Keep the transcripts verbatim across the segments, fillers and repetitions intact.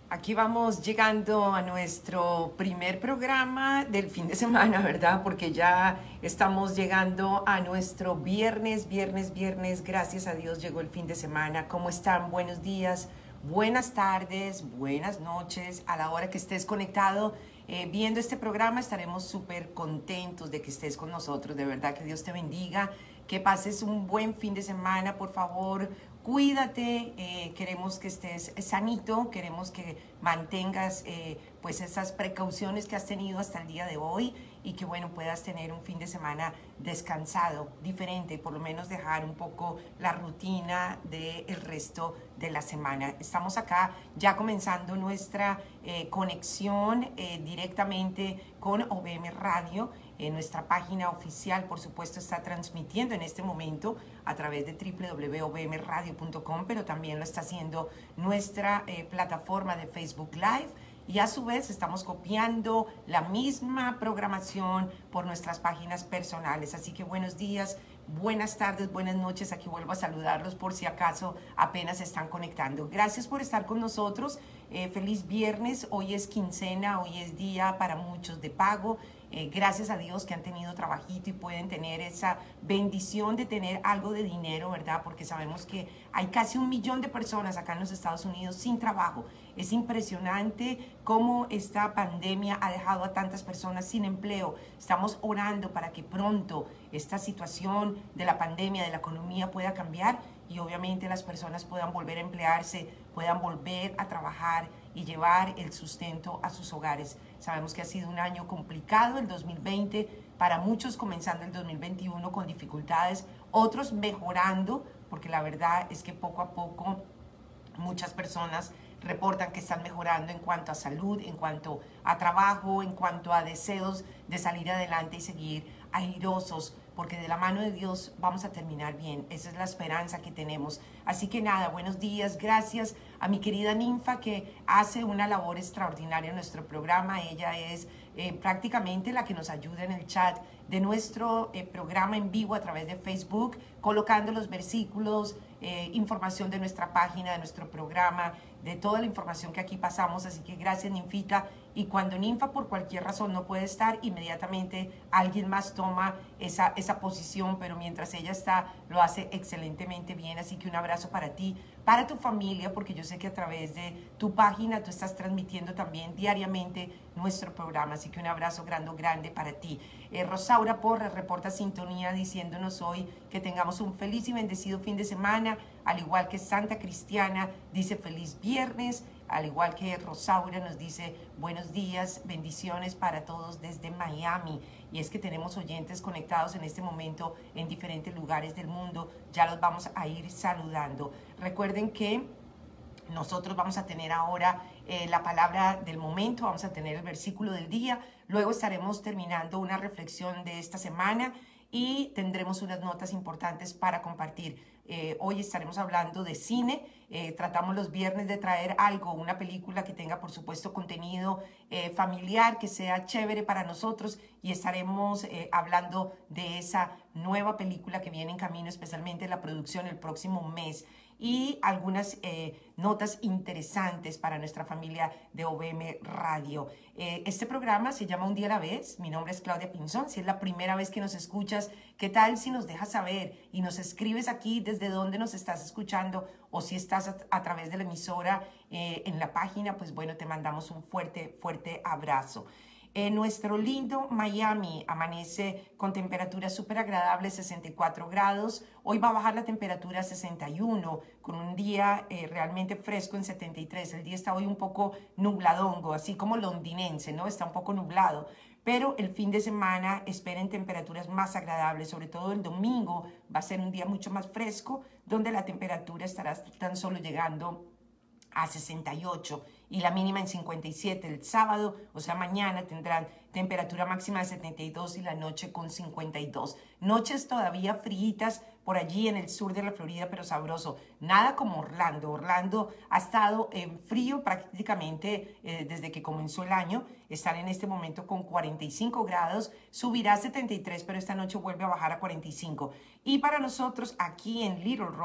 Aquí vamos llegando a nuestro primer programa del fin de semana, ¿verdad? Porque ya estamos llegando a nuestro viernes, viernes, viernes. Gracias a Dios llegó el fin de semana. ¿Cómo están? Buenos días, buenas tardes, buenas noches. A la hora que estés conectado eh, viendo este programa, estaremos súper contentos de que estés con nosotros. De verdad que Dios te bendiga. Que pases un buen fin de semana, por favor. Cuídate, eh, queremos que estés sanito, queremos que mantengas eh, pues esas precauciones que has tenido hasta el día de hoy y que bueno, puedas tener un fin de semana descansado, diferente, por lo menos dejar un poco la rutina del resto de la semana. Estamos acá ya comenzando nuestra eh, conexión eh, directamente con O V M Radio. En nuestra página oficial, por supuesto, está transmitiendo en este momento a través de w w w punto o v m radio punto com, pero también lo está haciendo nuestra eh, plataforma de Facebook Live. Y a su vez estamos copiando la misma programación por nuestras páginas personales. Así que buenos días, buenas tardes, buenas noches. Aquí vuelvo a saludarlos por si acaso apenas se están conectando. Gracias por estar con nosotros. Eh, feliz viernes. Hoy es quincena, hoy es día para muchos de pago. Eh, gracias a Dios que han tenido trabajito y pueden tener esa bendición de tener algo de dinero, ¿verdad? Porque sabemos que hay casi un millón de personas acá en los Estados Unidos sin trabajo. Es impresionante cómo esta pandemia ha dejado a tantas personas sin empleo. Estamos orando para que pronto esta situación de la pandemia, de la economía pueda cambiar y obviamente las personas puedan volver a emplearse, puedan volver a trabajar y llevar el sustento a sus hogares. Sabemos que ha sido un año complicado el dos mil veinte, para muchos comenzando el dos mil veintiuno con dificultades, otros mejorando, porque la verdad es que poco a poco muchas personas reportan que están mejorando en cuanto a salud, en cuanto a trabajo, en cuanto a deseos de salir adelante y seguir airosos, porque de la mano de Dios vamos a terminar bien. Esa es la esperanza que tenemos. Así que nada, buenos días. Gracias a mi querida Ninfa, que hace una labor extraordinaria en nuestro programa. Ella es eh, prácticamente la que nos ayuda en el chat de nuestro eh, programa en vivo a través de Facebook, colocando los versículos, eh, información de nuestra página, de nuestro programa, de toda la información que aquí pasamos. Así que gracias, Ninfita. Y cuando Ninfa por cualquier razón no puede estar, inmediatamente alguien más toma esa, esa posición, pero mientras ella está, lo hace excelentemente bien. Así que un abrazo para ti, para tu familia, porque yo sé que a través de tu página tú estás transmitiendo también diariamente nuestro programa. Así que un abrazo grande, grande para ti. Eh, Rosaura Porres reporta sintonía diciéndonos hoy que tengamos un feliz y bendecido fin de semana, al igual que Santa Cristiana dice feliz viernes. Al igual que Rosaura nos dice buenos días, bendiciones para todos desde Miami. Y es que tenemos oyentes conectados en este momento en diferentes lugares del mundo. Ya los vamos a ir saludando. Recuerden que nosotros vamos a tener ahora eh, la palabra del momento, vamos a tener el versículo del día. Luego estaremos terminando una reflexión de esta semana y tendremos unas notas importantes para compartir. Eh, hoy estaremos hablando de cine. Eh, tratamos los viernes de traer algo, una película que tenga, por supuesto, contenido eh, familiar, que sea chévere para nosotros, y estaremos eh, hablando de esa nueva película que viene en camino, especialmente la producción el próximo mes, y algunas eh, notas interesantes para nuestra familia de O V M Radio. Eh, este programa se llama Un Día a la Vez. Mi nombre es Claudia Pinzón. Si es la primera vez que nos escuchas, ¿qué tal si nos dejas saber y nos escribes aquí desde dónde nos estás escuchando, o si estás a, a través de la emisora eh, en la página? Pues bueno, te mandamos un fuerte, fuerte abrazo. En nuestro lindo Miami amanece con temperaturas súper agradables, sesenta y cuatro grados. Hoy va a bajar la temperatura a sesenta y uno, con un día eh, realmente fresco en setenta y tres. El día está hoy un poco nubladongo, así como londinense, ¿no? Está un poco nublado. Pero el fin de semana esperen temperaturas más agradables, sobre todo el domingo va a ser un día mucho más fresco, donde la temperatura estará tan solo llegando a sesenta y ocho y la mínima en cincuenta y siete. El sábado, o sea mañana, tendrán temperatura máxima de setenta y dos y la noche con cincuenta y dos. Noches todavía fríitas por allí en el sur de la Florida, pero sabroso. Nada como Orlando. Orlando ha estado en frío prácticamente eh, desde que comenzó el año. Están en este momento con cuarenta y cinco grados, subirá a setenta y tres, pero esta noche vuelve a bajar a cuarenta y cinco. Y para nosotros aquí en Little Rock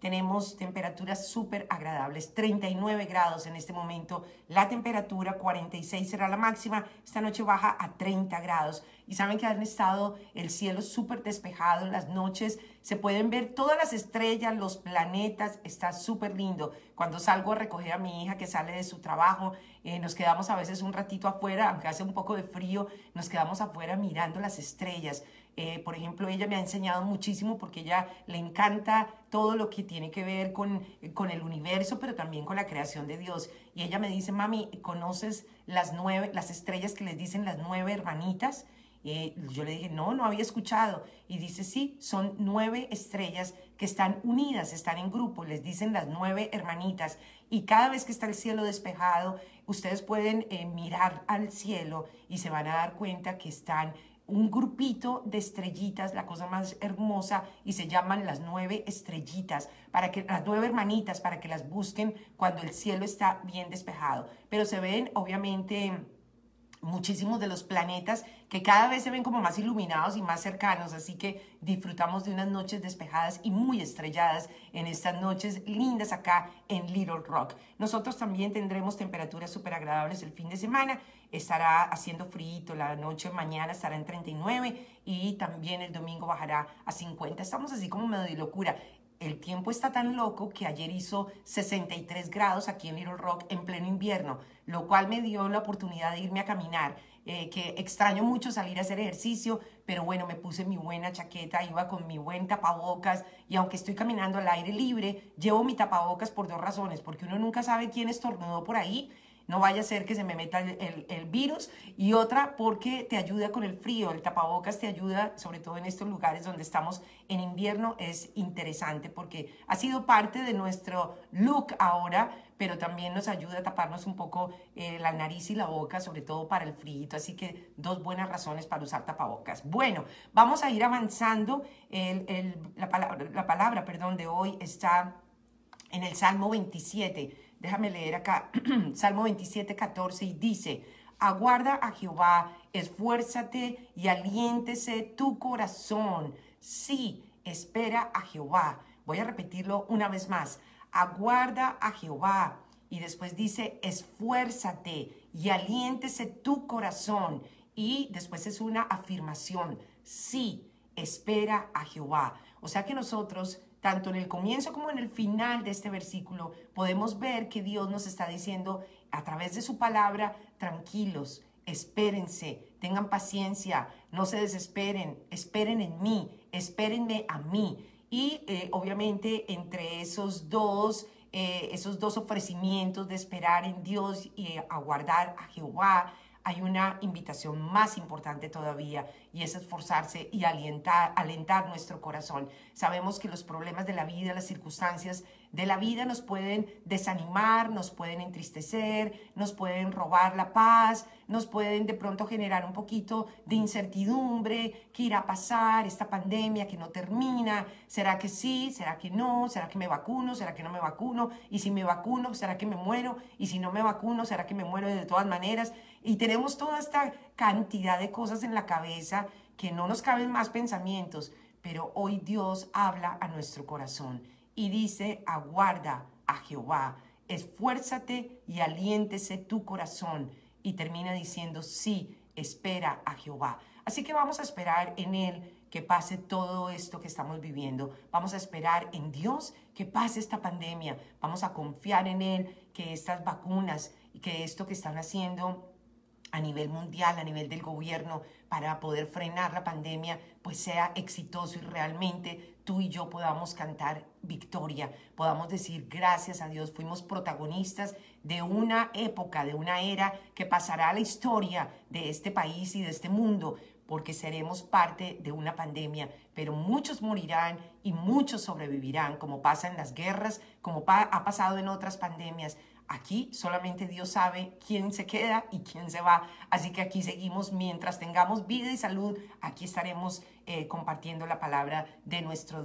tenemos temperaturas súper agradables, treinta y nueve grados en este momento, la temperatura cuarenta y seis será la máxima, esta noche baja a treinta grados. Y saben que han estado el cielo súper despejado en las noches, se pueden ver todas las estrellas, los planetas, está súper lindo. Cuando salgo a recoger a mi hija que sale de su trabajo, eh, nos quedamos a veces un ratito afuera, aunque hace un poco de frío, nos quedamos afuera mirando las estrellas. Eh, por ejemplo, ella me ha enseñado muchísimo porque ella le encanta todo lo que tiene que ver con, con el universo, pero también con la creación de Dios. Y ella me dice, mami, ¿conoces las nueve, las estrellas que les dicen las nueve hermanitas? Eh, yo le dije, no, no había escuchado. Y dice, sí, son nueve estrellas que están unidas, están en grupo, les dicen las nueve hermanitas. Y cada vez que está el cielo despejado, ustedes pueden eh, mirar al cielo y se van a dar cuenta que están un grupito de estrellitas, la cosa más hermosa, y se llaman las nueve estrellitas, para que las nueve hermanitas, para que las busquen cuando el cielo está bien despejado. Pero se ven, obviamente, muchísimos de los planetas que cada vez se ven como más iluminados y más cercanos, así que disfrutamos de unas noches despejadas y muy estrelladas en estas noches lindas acá en Little Rock. Nosotros también tendremos temperaturas súper agradables el fin de semana, estará haciendo frío, la noche mañana estará en treinta y nueve y también el domingo bajará a cincuenta, estamos así como medio de locura. El tiempo está tan loco que ayer hizo sesenta y tres grados aquí en Little Rock en pleno invierno, lo cual me dio la oportunidad de irme a caminar, eh, que extraño mucho salir a hacer ejercicio, pero bueno, me puse mi buena chaqueta, iba con mi buen tapabocas y aunque estoy caminando al aire libre, llevo mi tapabocas por dos razones, porque uno nunca sabe quién estornudó por ahí, no vaya a ser que se me meta el, el, el virus, y otra porque te ayuda con el frío, el tapabocas te ayuda, sobre todo en estos lugares donde estamos en invierno, es interesante porque ha sido parte de nuestro look ahora, pero también nos ayuda a taparnos un poco eh, la nariz y la boca, sobre todo para el frío, así que dos buenas razones para usar tapabocas. Bueno, vamos a ir avanzando, el, el, la, palabra, la palabra perdón, de hoy está en el Salmo veintisiete. Déjame leer acá, Salmo veintisiete, catorce, y dice, aguarda a Jehová, esfuérzate y aliéntese tu corazón. Sí, espera a Jehová. Voy a repetirlo una vez más. Aguarda a Jehová. Y después dice, esfuérzate y aliéntese tu corazón. Y después es una afirmación. Sí, espera a Jehová. O sea que nosotros, tanto en el comienzo como en el final de este versículo, podemos ver que Dios nos está diciendo a través de su palabra, tranquilos, espérense, tengan paciencia, no se desesperen, esperen en mí, espérenme a mí. Y eh, obviamente entre esos dos, eh, esos dos ofrecimientos de esperar en Dios y eh, aguardar a Jehová, hay una invitación más importante todavía y es esforzarse y alentar, alentar nuestro corazón. Sabemos que los problemas de la vida, las circunstancias de la vida nos pueden desanimar, nos pueden entristecer, nos pueden robar la paz, nos pueden de pronto generar un poquito de incertidumbre. ¿Qué irá a pasar? Esta pandemia que no termina, ¿será que sí? ¿Será que no? ¿Será que me vacuno? ¿Será que no me vacuno? Y si me vacuno, ¿será que me muero? Y si no me vacuno, ¿será que me muero de todas maneras? Y tenemos toda esta cantidad de cosas en la cabeza que no nos caben más pensamientos, pero hoy Dios habla a nuestro corazón y dice, aguarda a Jehová, esfuérzate y aliéntese tu corazón. Y termina diciendo, sí, espera a Jehová. Así que vamos a esperar en Él que pase todo esto que estamos viviendo. Vamos a esperar en Dios que pase esta pandemia. Vamos a confiar en Él que estas vacunas y que esto que están haciendo a nivel mundial, a nivel del gobierno, para poder frenar la pandemia, pues sea exitoso y realmente tú y yo podamos cantar victoria, podamos decir gracias a Dios, fuimos protagonistas de una época, de una era que pasará a la historia de este país y de este mundo, porque seremos parte de una pandemia, pero muchos morirán y muchos sobrevivirán, como pasa en las guerras, como pa- ha pasado en otras pandemias. Aquí solamente Dios sabe quién se queda y quién se va. Así que aquí seguimos mientras tengamos vida y salud. Aquí estaremos eh, compartiendo la palabra de nuestro Dios.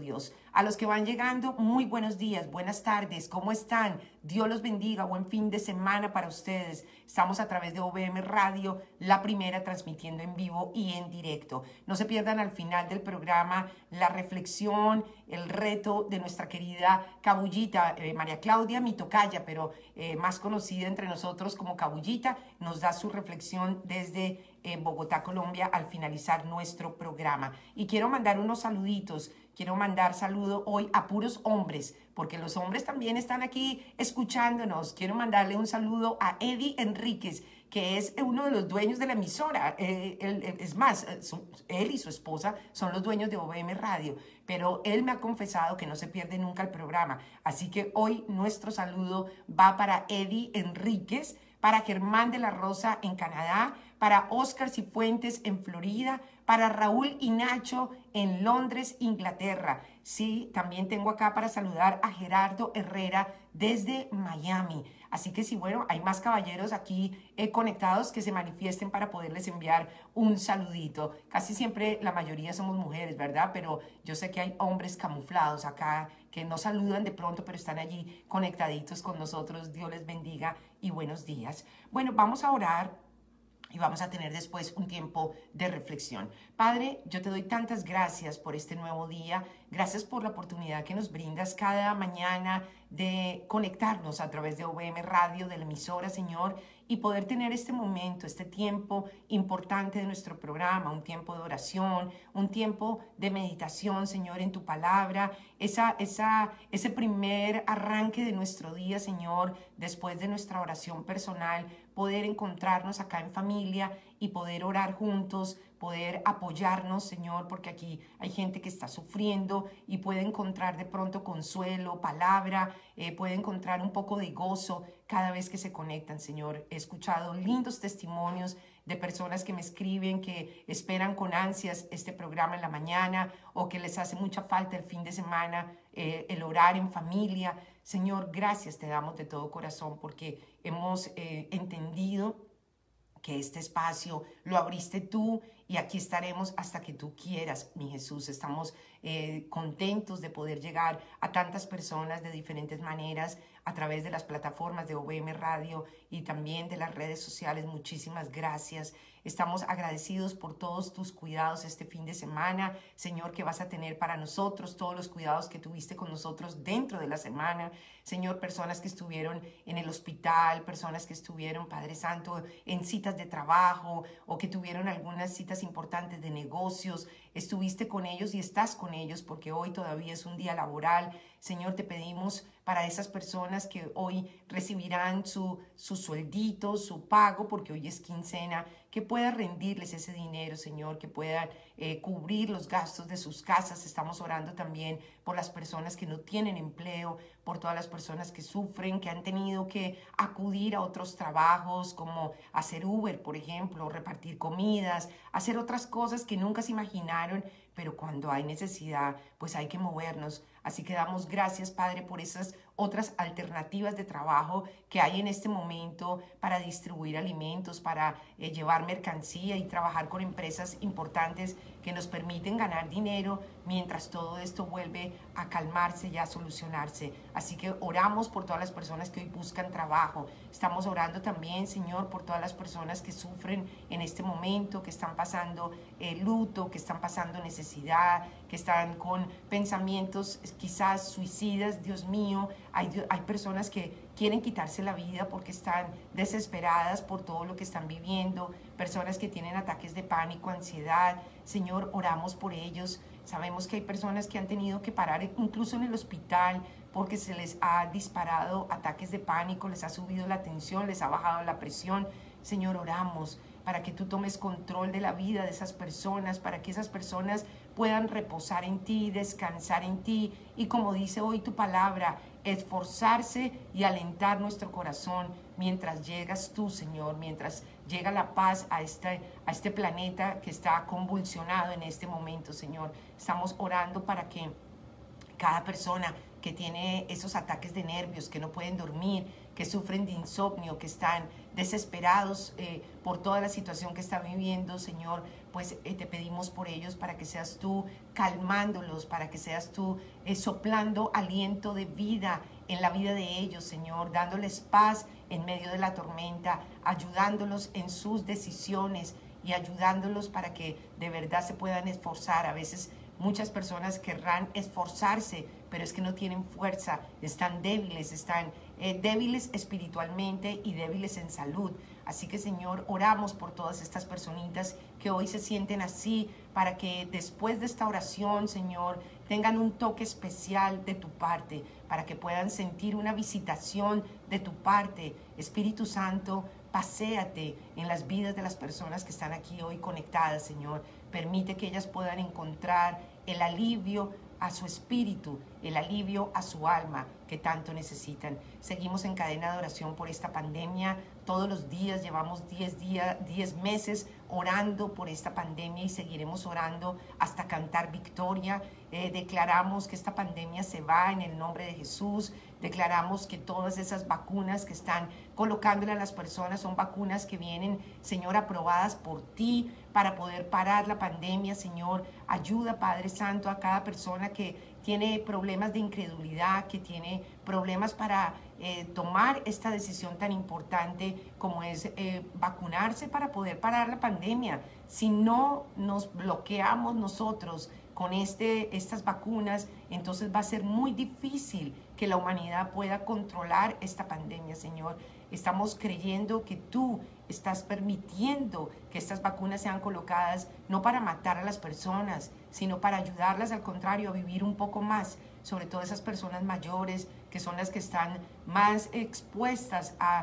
A los que van llegando, muy buenos días, buenas tardes, ¿cómo están? Dios los bendiga, buen fin de semana para ustedes. Estamos a través de O V M Radio, la primera transmitiendo en vivo y en directo. No se pierdan al final del programa la reflexión, el reto de nuestra querida Cabullita, eh, María Claudia, mi tocaya, pero eh, más conocida entre nosotros como Cabullita, nos da su reflexión desde eh, Bogotá, Colombia, al finalizar nuestro programa. Y quiero mandar unos saluditos. Quiero mandar saludo hoy a puros hombres, porque los hombres también están aquí escuchándonos. Quiero mandarle un saludo a Eddie Enríquez, que es uno de los dueños de la emisora. Eh, él, es más, su, él y su esposa son los dueños de O V M Radio, pero él me ha confesado que no se pierde nunca el programa. Así que hoy nuestro saludo va para Eddie Enríquez, para Germán de la Rosa en Canadá, para Oscar Cifuentes en Florida, para Raúl y Nacho en Londres, Inglaterra. Sí, también tengo acá para saludar a Gerardo Herrera desde Miami. Así que sí, bueno, hay más caballeros aquí eh, conectados que se manifiesten para poderles enviar un saludito. Casi siempre la mayoría somos mujeres, ¿verdad? Pero yo sé que hay hombres camuflados acá que no saludan de pronto, pero están allí conectaditos con nosotros. Dios les bendiga y buenos días. Bueno, vamos a orar y vamos a tener después un tiempo de reflexión. Padre, yo te doy tantas gracias por este nuevo día. Gracias por la oportunidad que nos brindas cada mañana de conectarnos a través de O V M Radio, de la emisora, Señor, y poder tener este momento, este tiempo importante de nuestro programa, un tiempo de oración, un tiempo de meditación, Señor, en tu palabra, esa, esa, ese primer arranque de nuestro día, Señor, después de nuestra oración personal, poder encontrarnos acá en familia y poder orar juntos, poder apoyarnos, Señor, porque aquí hay gente que está sufriendo y puede encontrar de pronto consuelo, palabra, eh, puede encontrar un poco de gozo cada vez que se conectan, Señor. He escuchado lindos testimonios de personas que me escriben que esperan con ansias este programa en la mañana o que les hace mucha falta el fin de semana, eh, el orar en familia. Señor, gracias te damos de todo corazón porque hemos eh, entendido que este espacio lo abriste tú y aquí estaremos hasta que tú quieras, mi Jesús. Estamos eh, contentos de poder llegar a tantas personas de diferentes maneras a través de las plataformas de O V M Radio y también de las redes sociales. Muchísimas gracias. Estamos agradecidos por todos tus cuidados este fin de semana, Señor, que vas a tener para nosotros, todos los cuidados que tuviste con nosotros dentro de la semana. Señor, personas que estuvieron en el hospital, personas que estuvieron, Padre Santo, en citas de trabajo o que tuvieron algunas citas importantes de negocios. Estuviste con ellos y estás con ellos porque hoy todavía es un día laboral. Señor, te pedimos para esas personas que hoy recibirán su, su sueldito, su pago, porque hoy es quincena, que pueda rendirles ese dinero, Señor, que puedan eh, cubrir los gastos de sus casas. Estamos orando también por las personas que no tienen empleo, por todas las personas que sufren, que han tenido que acudir a otros trabajos, como hacer Uber, por ejemplo, repartir comidas, hacer otras cosas que nunca se imaginaron, pero cuando hay necesidad, pues hay que movernos. Así que damos gracias, Padre, por esas otras alternativas de trabajo que hay en este momento para distribuir alimentos, para eh, llevar mercancía y trabajar con empresas importantes que nos permiten ganar dinero mientras todo esto vuelve a calmarse y a solucionarse. Así que oramos por todas las personas que hoy buscan trabajo. Estamos orando también, Señor, por todas las personas que sufren en este momento, que están pasando eh, luto, que están pasando necesidad, que están con pensamientos quizás suicidas. Dios mío, hay, hay personas que quieren quitarse la vida porque están desesperadas por todo lo que están viviendo, personas que tienen ataques de pánico, ansiedad. Señor, oramos por ellos. Sabemos que hay personas que han tenido que parar incluso en el hospital porque se les ha disparado ataques de pánico, les ha subido la tensión, les ha bajado la presión. Señor, oramos para que tú tomes control de la vida de esas personas, para que esas personas puedan reposar en ti, descansar en ti y, como dice hoy tu palabra, esforzarse y alentar nuestro corazón mientras llegas tú, Señor, mientras llega la paz a este, a este planeta que está convulsionado en este momento, Señor. Estamos orando para que cada persona que tiene esos ataques de nervios, que no pueden dormir, que sufren de insomnio, que están desesperados eh, por toda la situación que está viviendo, Señor, pues eh, te pedimos por ellos para que seas tú calmándolos, para que seas tú eh, soplando aliento de vida en la vida de ellos, Señor, dándoles paz en medio de la tormenta, ayudándolos en sus decisiones y ayudándolos para que de verdad se puedan esforzar. A veces muchas personas querrán esforzarse, pero es que no tienen fuerza, están débiles, están eh, débiles espiritualmente y débiles en salud. Así que, Señor, oramos por todas estas personitas que hoy se sienten así, para que después de esta oración, Señor, tengan un toque especial de tu parte, para que puedan sentir una visitación de tu parte. Espíritu Santo, paséate en las vidas de las personas que están aquí hoy conectadas, Señor. Permite que ellas puedan encontrar el alivio a su espíritu, el alivio a su alma que tanto necesitan. Seguimos en cadena de oración por esta pandemia. Todos los días, llevamos diez días, diez meses orando por esta pandemia y seguiremos orando hasta cantar victoria. Eh, declaramos que esta pandemia se va en el nombre de Jesús. Declaramos que todas esas vacunas que están colocándole a las personas son vacunas que vienen, Señor, aprobadas por ti para poder parar la pandemia. Señor, ayuda, Padre Santo, a cada persona que tiene problemas de incredulidad, que tiene problemas para eh, tomar esta decisión tan importante como es eh, vacunarse para poder parar la pandemia. Si no nos bloqueamos nosotros con este, estas vacunas, entonces va a ser muy difícil que la humanidad pueda controlar esta pandemia, Señor. Estamos creyendo que tú estás permitiendo que estas vacunas sean colocadas no para matar a las personas, sino para ayudarlas, al contrario, a vivir un poco más, sobre todo esas personas mayores que son las que están más expuestas a,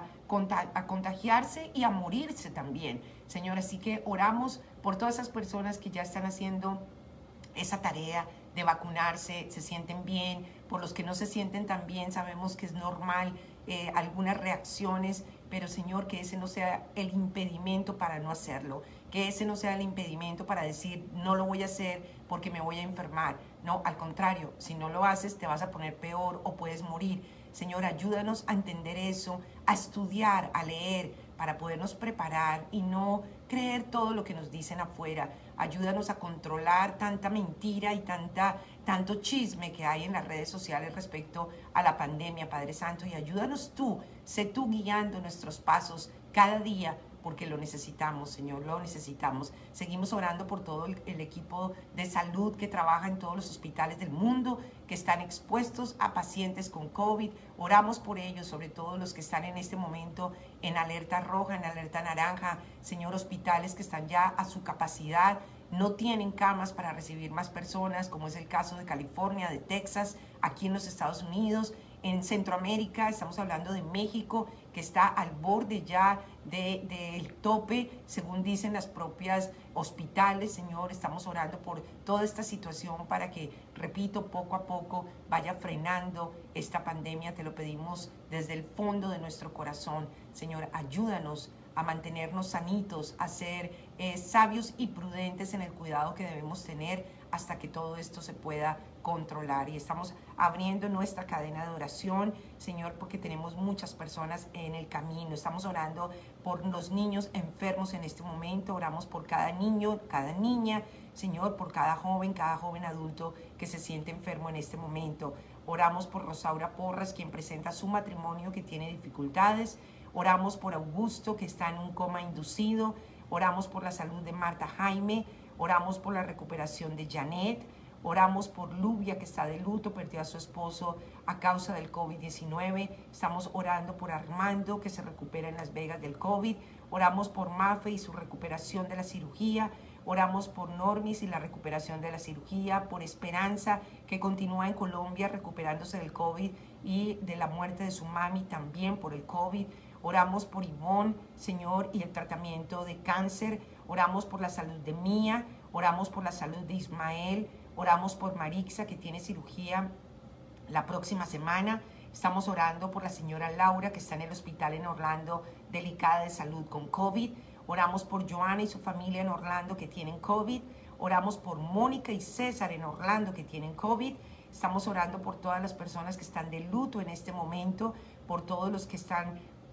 a contagiarse y a morirse también, Señor. Así que oramos por todas esas personas que ya están haciendo esa tarea de vacunarse, se sienten bien. Por los que no se sienten tan bien, sabemos que es normal eh, algunas reacciones, pero Señor, que ese no sea el impedimento para no hacerlo, que ese no sea el impedimento para decir no lo voy a hacer porque me voy a enfermar. No, al contrario, si no lo haces te vas a poner peor o puedes morir. Señor, ayúdanos a entender eso, a estudiar, a leer, para podernos preparar y no creer todo lo que nos dicen afuera. Ayúdanos a controlar tanta mentira y tanta, tanto chisme que hay en las redes sociales respecto a la pandemia, Padre Santo, y ayúdanos tú, sé tú guiando nuestros pasos cada día, porque lo necesitamos, Señor, lo necesitamos. Seguimos orando por todo el, el equipo de salud que trabaja en todos los hospitales del mundo, que están expuestos a pacientes con COVID. Oramos por ellos, sobre todo los que están en este momento en alerta roja, en alerta naranja. Señor, hospitales que están ya a su capacidad, no tienen camas para recibir más personas, como es el caso de California, de Texas, aquí en los Estados Unidos. En Centroamérica, estamos hablando de México, que está al borde ya del de, de tope, según dicen las propias hospitales. Señor, estamos orando por toda esta situación para que, repito, poco a poco vaya frenando esta pandemia. Te lo pedimos desde el fondo de nuestro corazón. Señor, ayúdanos a mantenernos sanitos, a ser eh, sabios y prudentes en el cuidado que debemos tener hasta que todo esto se pueda controlar. Y estamos abriendo nuestra cadena de oración, Señor, porque tenemos muchas personas en el camino. Estamos orando por los niños enfermos en este momento. Oramos por cada niño, cada niña, Señor, por cada joven, cada joven adulto que se siente enfermo en este momento. Oramos por Rosaura Porras, quien presenta su matrimonio que tiene dificultades. Oramos por Augusto, que está en un coma inducido. Oramos por la salud de Marta Jaime. Oramos por la recuperación de Janet. Oramos por Lubia, que está de luto, perdió a su esposo a causa del COVID diecinueve. Estamos orando por Armando, que se recupera en Las Vegas del COVID. Oramos por Mafe y su recuperación de la cirugía. Oramos por Normis y la recuperación de la cirugía. Por Esperanza, que continúa en Colombia recuperándose del COVID y de la muerte de su mami también por el COVID. Oramos por Ivonne, Señor, y el tratamiento de cáncer. Oramos por la salud de Mía. Oramos por la salud de Ismael. Oramos por Marixa, que tiene cirugía la próxima semana. Estamos orando por la señora Laura, que está en el hospital en Orlando, delicada de salud con COVID. Oramos por Joana y su familia en Orlando, que tienen COVID. Oramos por Mónica y César en Orlando, que tienen COVID. Estamos orando por todas las personas que están de luto en este momento, por todos los que están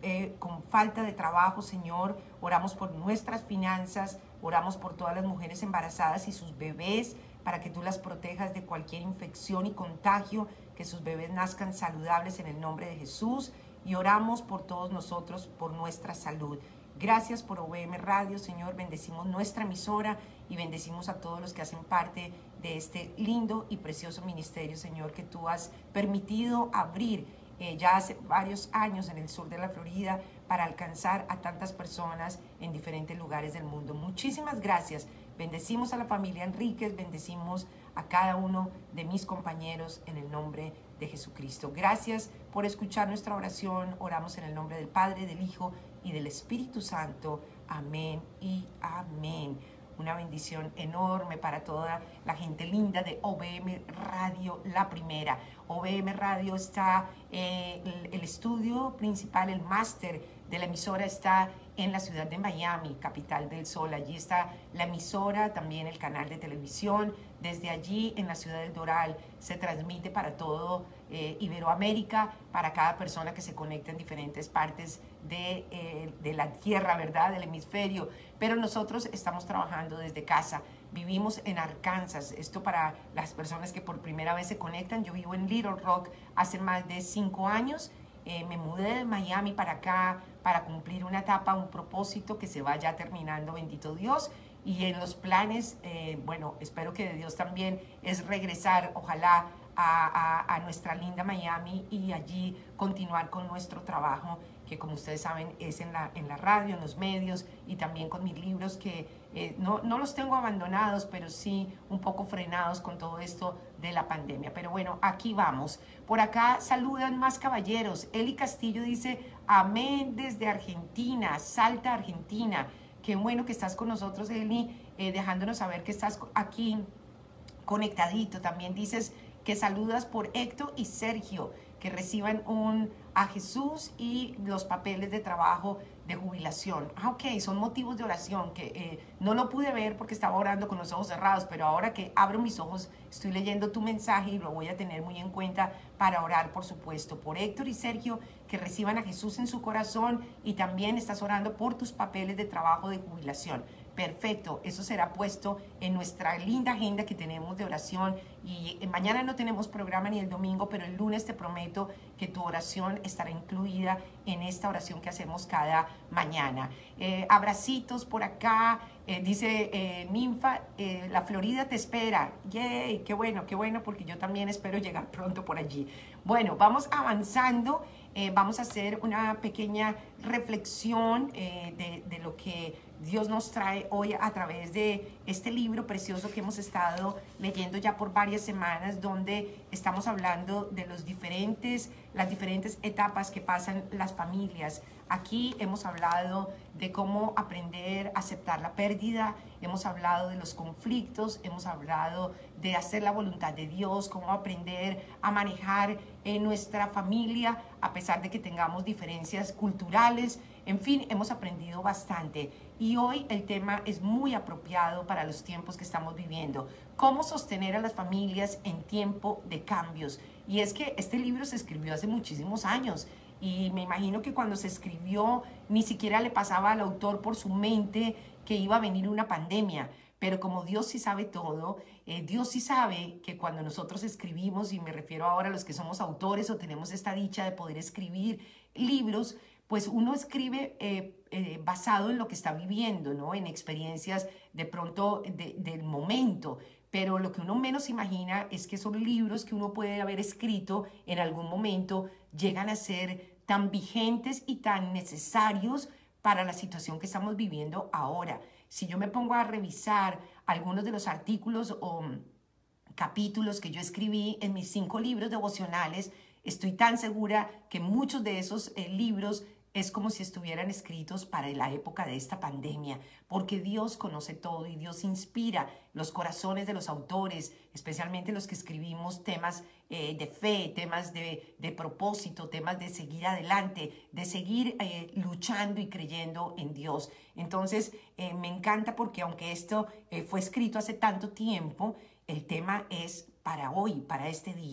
eh, con falta de trabajo, Señor. Oramos por nuestras finanzas, oramos por todas las mujeres embarazadas y sus bebés, para que tú las protejas de cualquier infección y contagio, que sus bebés nazcan saludables en el nombre de Jesús. Y oramos por todos nosotros, por nuestra salud. Gracias por O V M Radio, Señor. Bendecimos nuestra emisora y bendecimos a todos los que hacen parte de este lindo y precioso ministerio, Señor, que tú has permitido abrir eh, ya hace varios años en el sur de la Florida para alcanzar a tantas personas en diferentes lugares del mundo. Muchísimas gracias. Bendecimos a la familia Enríquez, bendecimos a cada uno de mis compañeros en el nombre de Jesucristo. Gracias por escuchar nuestra oración. Oramos en el nombre del Padre, del Hijo y del Espíritu Santo. Amén y amén. Una bendición enorme para toda la gente linda de O V M Radio, la primera. O V M Radio está, eh, el, el estudio principal, el máster de la emisora está en la ciudad de Miami, capital del sol. Allí está la emisora, también el canal de televisión. Desde allí, en la ciudad del Doral, se transmite para todo eh, Iberoamérica, para cada persona que se conecta en diferentes partes de, eh, de la tierra, ¿verdad?, del hemisferio. Pero nosotros estamos trabajando desde casa. Vivimos en Arkansas. Esto para las personas que por primera vez se conectan. Yo vivo en Little Rock hace más de cinco años. Eh, me mudé de Miami para acá para cumplir una etapa, un propósito que se vaya terminando, bendito Dios. Y en los planes, eh, bueno, espero que de Dios también es regresar, ojalá, a, a, a nuestra linda Miami y allí continuar con nuestro trabajo, que como ustedes saben es en la, en la radio, en los medios y también con mis libros que eh, no, no los tengo abandonados, pero sí un poco frenados con todo esto de la pandemia. Pero bueno, aquí vamos. Por acá saludan más caballeros. Eli Castillo dice, amén desde Argentina, Salta, Argentina. Qué bueno que estás con nosotros, Eli, eh, dejándonos saber que estás aquí conectadito. También dices que saludas por Héctor y Sergio, que reciban un, a Jesús y los papeles de trabajo de jubilación. Ah, ok, son motivos de oración, que eh, no lo pude ver porque estaba orando con los ojos cerrados, pero ahora que abro mis ojos, estoy leyendo tu mensaje y lo voy a tener muy en cuenta para orar, por supuesto, por Héctor y Sergio, que reciban a Jesús en su corazón, y también estás orando por tus papeles de trabajo de jubilación. Perfecto, eso será puesto en nuestra linda agenda que tenemos de oración. Y mañana no tenemos programa ni el domingo, pero el lunes te prometo que tu oración estará incluida en esta oración que hacemos cada mañana. Eh, abracitos por acá, eh, dice eh, Ninfa, eh, la Florida te espera. ¡Yay! ¡Qué bueno, qué bueno! Porque yo también espero llegar pronto por allí. Bueno, vamos avanzando. Eh, vamos a hacer una pequeña reflexión eh, de, de lo que Dios nos trae hoy a través de este libro precioso que hemos estado leyendo ya por varias semanas, donde estamos hablando de los diferentes, las diferentes etapas que pasan las familias. Aquí hemos hablado de cómo aprender a aceptar la pérdida, hemos hablado de los conflictos, hemos hablado de hacer la voluntad de Dios, cómo aprender a manejar en nuestra familia a pesar de que tengamos diferencias culturales. En fin, hemos aprendido bastante y hoy el tema es muy apropiado para los tiempos que estamos viviendo. Cómo sostener a las familias en tiempo de cambios. Y es que este libro se escribió hace muchísimos años y me imagino que cuando se escribió ni siquiera le pasaba al autor por su mente que iba a venir una pandemia. Pero como Dios sí sabe todo, eh, Dios sí sabe que cuando nosotros escribimos, y me refiero ahora a los que somos autores o tenemos esta dicha de poder escribir libros, pues uno escribe eh, eh, basado en lo que está viviendo, ¿no? En experiencias de pronto de, del momento. Pero lo que uno menos imagina es que son libros que uno puede haber escrito en algún momento, llegan a ser tan vigentes y tan necesarios para la situación que estamos viviendo ahora. Si yo me pongo a revisar algunos de los artículos o capítulos que yo escribí en mis cinco libros devocionales, estoy tan segura que muchos de esos eh, libros es como si estuvieran escritos para la época de esta pandemia, porque Dios conoce todo y Dios inspira los corazones de los autores, especialmente los que escribimos temas eh, de fe, temas de, de propósito, temas de seguir adelante, de seguir eh, luchando y creyendo en Dios. Entonces, eh, me encanta porque aunque esto eh, fue escrito hace tanto tiempo, el tema es para hoy, para este día.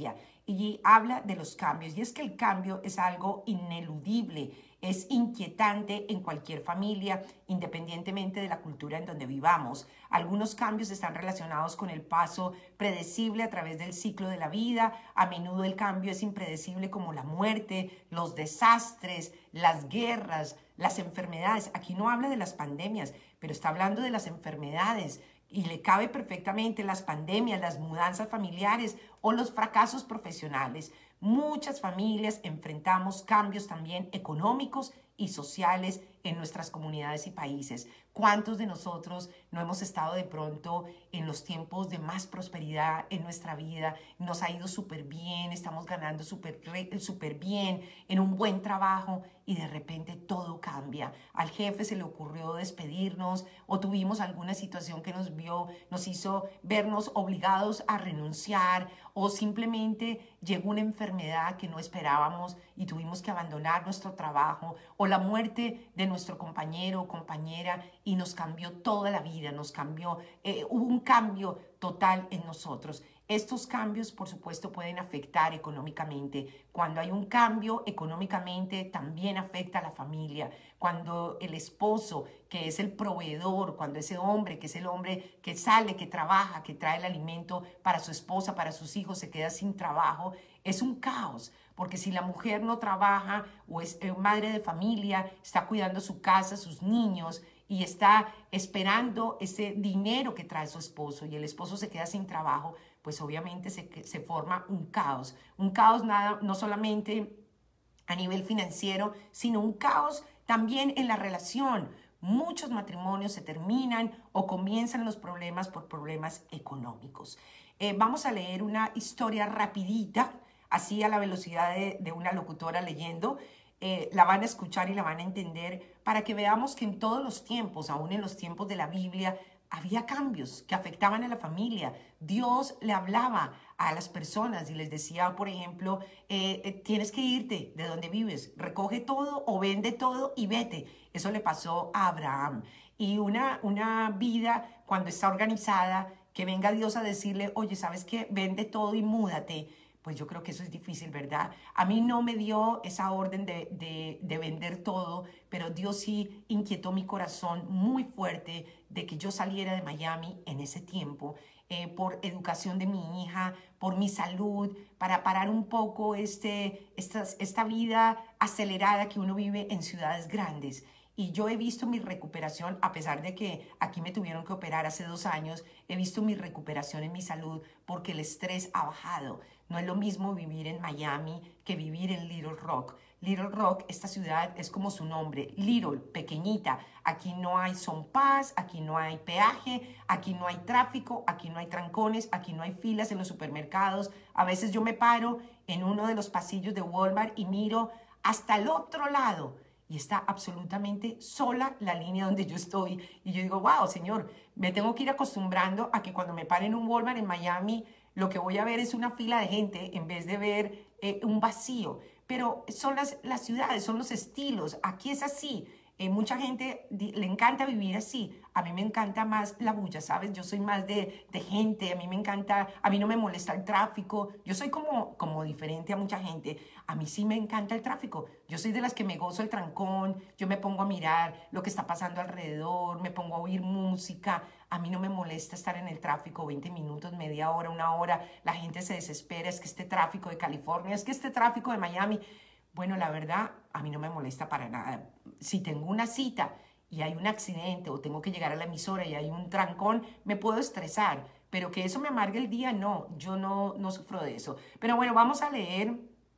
y habla de los cambios. Y es que el cambio es algo ineludible, es inquietante en cualquier familia, independientemente de la cultura en donde vivamos. Algunos cambios están relacionados con el paso predecible a través del ciclo de la vida. A menudo el cambio es impredecible, como la muerte, los desastres, las guerras, las enfermedades. Aquí no habla de las pandemias, pero está hablando de las enfermedades. Y le cabe perfectamente las pandemias, las mudanzas familiares o los fracasos profesionales. Muchas familias enfrentamos cambios también económicos y sociales en nuestras comunidades y países. ¿Cuántos de nosotros no hemos estado de pronto en los tiempos de más prosperidad en nuestra vida? Nos ha ido súper bien, estamos ganando súper súper bien, en un buen trabajo, y de repente todo cambia. Al jefe se le ocurrió despedirnos, o tuvimos alguna situación que nos vio, nos hizo vernos obligados a renunciar, o simplemente llegó una enfermedad que no esperábamos y tuvimos que abandonar nuestro trabajo, o la muerte de nuestro compañero o compañera, y nos cambió toda la vida, nos cambió, eh, hubo un cambio total en nosotros. Estos cambios, por supuesto, pueden afectar económicamente. Cuando hay un cambio económicamente, también afecta a la familia. Cuando el esposo, que es el proveedor, cuando ese hombre, que es el hombre que sale, que trabaja, que trae el alimento para su esposa, para sus hijos, se queda sin trabajo, es un caos. Porque si la mujer no trabaja o es madre de familia, está cuidando su casa, sus niños, y está esperando ese dinero que trae su esposo, y el esposo se queda sin trabajo, pues obviamente se, se forma un caos. Un caos nada, no solamente a nivel financiero, sino un caos también en la relación. Muchos matrimonios se terminan o comienzan los problemas por problemas económicos. Eh, vamos a leer una historia rapidita, así a la velocidad de, de una locutora leyendo. Eh, la van a escuchar y la van a entender, para que veamos que en todos los tiempos, aún en los tiempos de la Biblia, había cambios que afectaban a la familia. Dios le hablaba a las personas y les decía, por ejemplo, eh, eh, tienes que irte de donde vives, recoge todo o vende todo y vete. Eso le pasó a Abraham. Y una, una vida, cuando está organizada, que venga Dios a decirle, oye, ¿sabes qué? Vende todo y múdate. Pues yo creo que eso es difícil, ¿verdad? A mí no me dio esa orden de, de, de vender todo, pero Dios sí inquietó mi corazón muy fuerte de que yo saliera de Miami en ese tiempo, eh, por educación de mi hija, por mi salud, para parar un poco este, esta, esta vida acelerada que uno vive en ciudades grandes. Y yo he visto mi recuperación, a pesar de que aquí me tuvieron que operar hace dos años, he visto mi recuperación en mi salud porque el estrés ha bajado. No es lo mismo vivir en Miami que vivir en Little Rock. Little Rock, esta ciudad es como su nombre, Little, pequeñita. Aquí no hay son paz, aquí no hay peaje, aquí no hay tráfico, aquí no hay trancones, aquí no hay filas en los supermercados. A veces yo me paro en uno de los pasillos de Walmart y miro hasta el otro lado, y está absolutamente sola la línea donde yo estoy. Y yo digo, wow, Señor, me tengo que ir acostumbrando a que cuando me pare en un Walmart en Miami, lo que voy a ver es una fila de gente en vez de ver eh, un vacío. Pero son las, las ciudades, son los estilos. Aquí es así. Eh, mucha gente le encanta vivir así. A mí me encanta más la bulla, ¿sabes? Yo soy más de, de gente, a mí me encanta, a mí no me molesta el tráfico. Yo soy como, como diferente a mucha gente. A mí sí me encanta el tráfico. Yo soy de las que me gozo el trancón, yo me pongo a mirar lo que está pasando alrededor, me pongo a oír música. A mí no me molesta estar en el tráfico veinte minutos, media hora, una hora. La gente se desespera, es que este tráfico de California, es que este tráfico de Miami. Bueno, la verdad, a mí no me molesta para nada. Si tengo una cita y hay un accidente o tengo que llegar a la emisora y hay un trancón, me puedo estresar. Pero que eso me amargue el día, no, yo no, no sufro de eso. Pero bueno, vamos a leer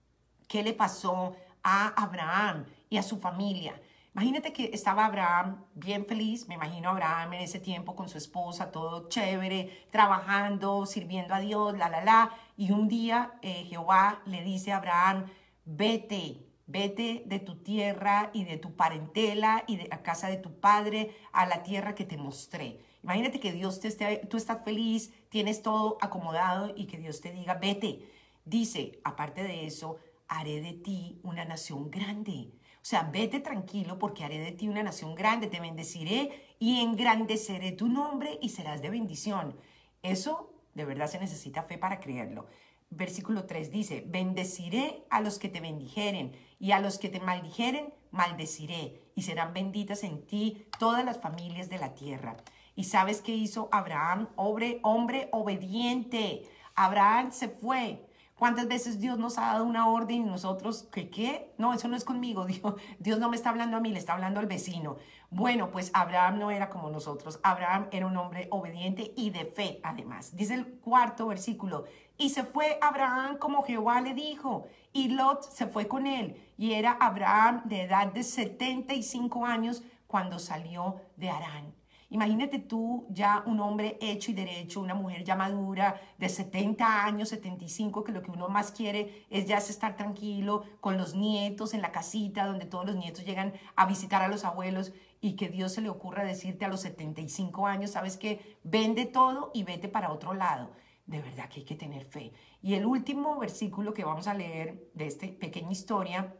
qué le pasó a Abraham y a su familia. Imagínate que estaba Abraham bien feliz, me imagino a Abraham en ese tiempo con su esposa, todo chévere, trabajando, sirviendo a Dios, la, la, la. Y un día eh, Jehová le dice a Abraham, vete, vete de tu tierra y de tu parentela y de la casa de tu padre a la tierra que te mostré. Imagínate que Dios te esté, tú estás feliz, tienes todo acomodado y que Dios te diga, vete. Dice, aparte de eso, haré de ti una nación grande. O sea, vete tranquilo porque haré de ti una nación grande, te bendeciré y engrandeceré tu nombre y serás de bendición. Eso de verdad se necesita fe para creerlo. versículo tres dice, bendeciré a los que te bendijeren y a los que te maldijeren, maldeciré y serán benditas en ti todas las familias de la tierra. ¿Y sabes qué hizo Abraham? Hombre, hombre obediente. Abraham se fue. ¿Cuántas veces Dios nos ha dado una orden y nosotros, ¿qué qué? No, eso no es conmigo. Dios, Dios no me está hablando a mí, le está hablando al vecino. Bueno, pues Abraham no era como nosotros. Abraham era un hombre obediente y de fe, además. Dice el cuarto versículo, y se fue Abraham como Jehová le dijo, y Lot se fue con él. Y era Abraham de edad de setenta y cinco años cuando salió de Harán. Imagínate tú ya un hombre hecho y derecho, una mujer ya madura de setenta años, setenta y cinco, que lo que uno más quiere es ya estar tranquilo con los nietos en la casita donde todos los nietos llegan a visitar a los abuelos y que Dios se le ocurra decirte a los setenta y cinco años, ¿sabes qué? Vende todo y vete para otro lado. De verdad que hay que tener fe. Y el último versículo que vamos a leer de esta pequeña historia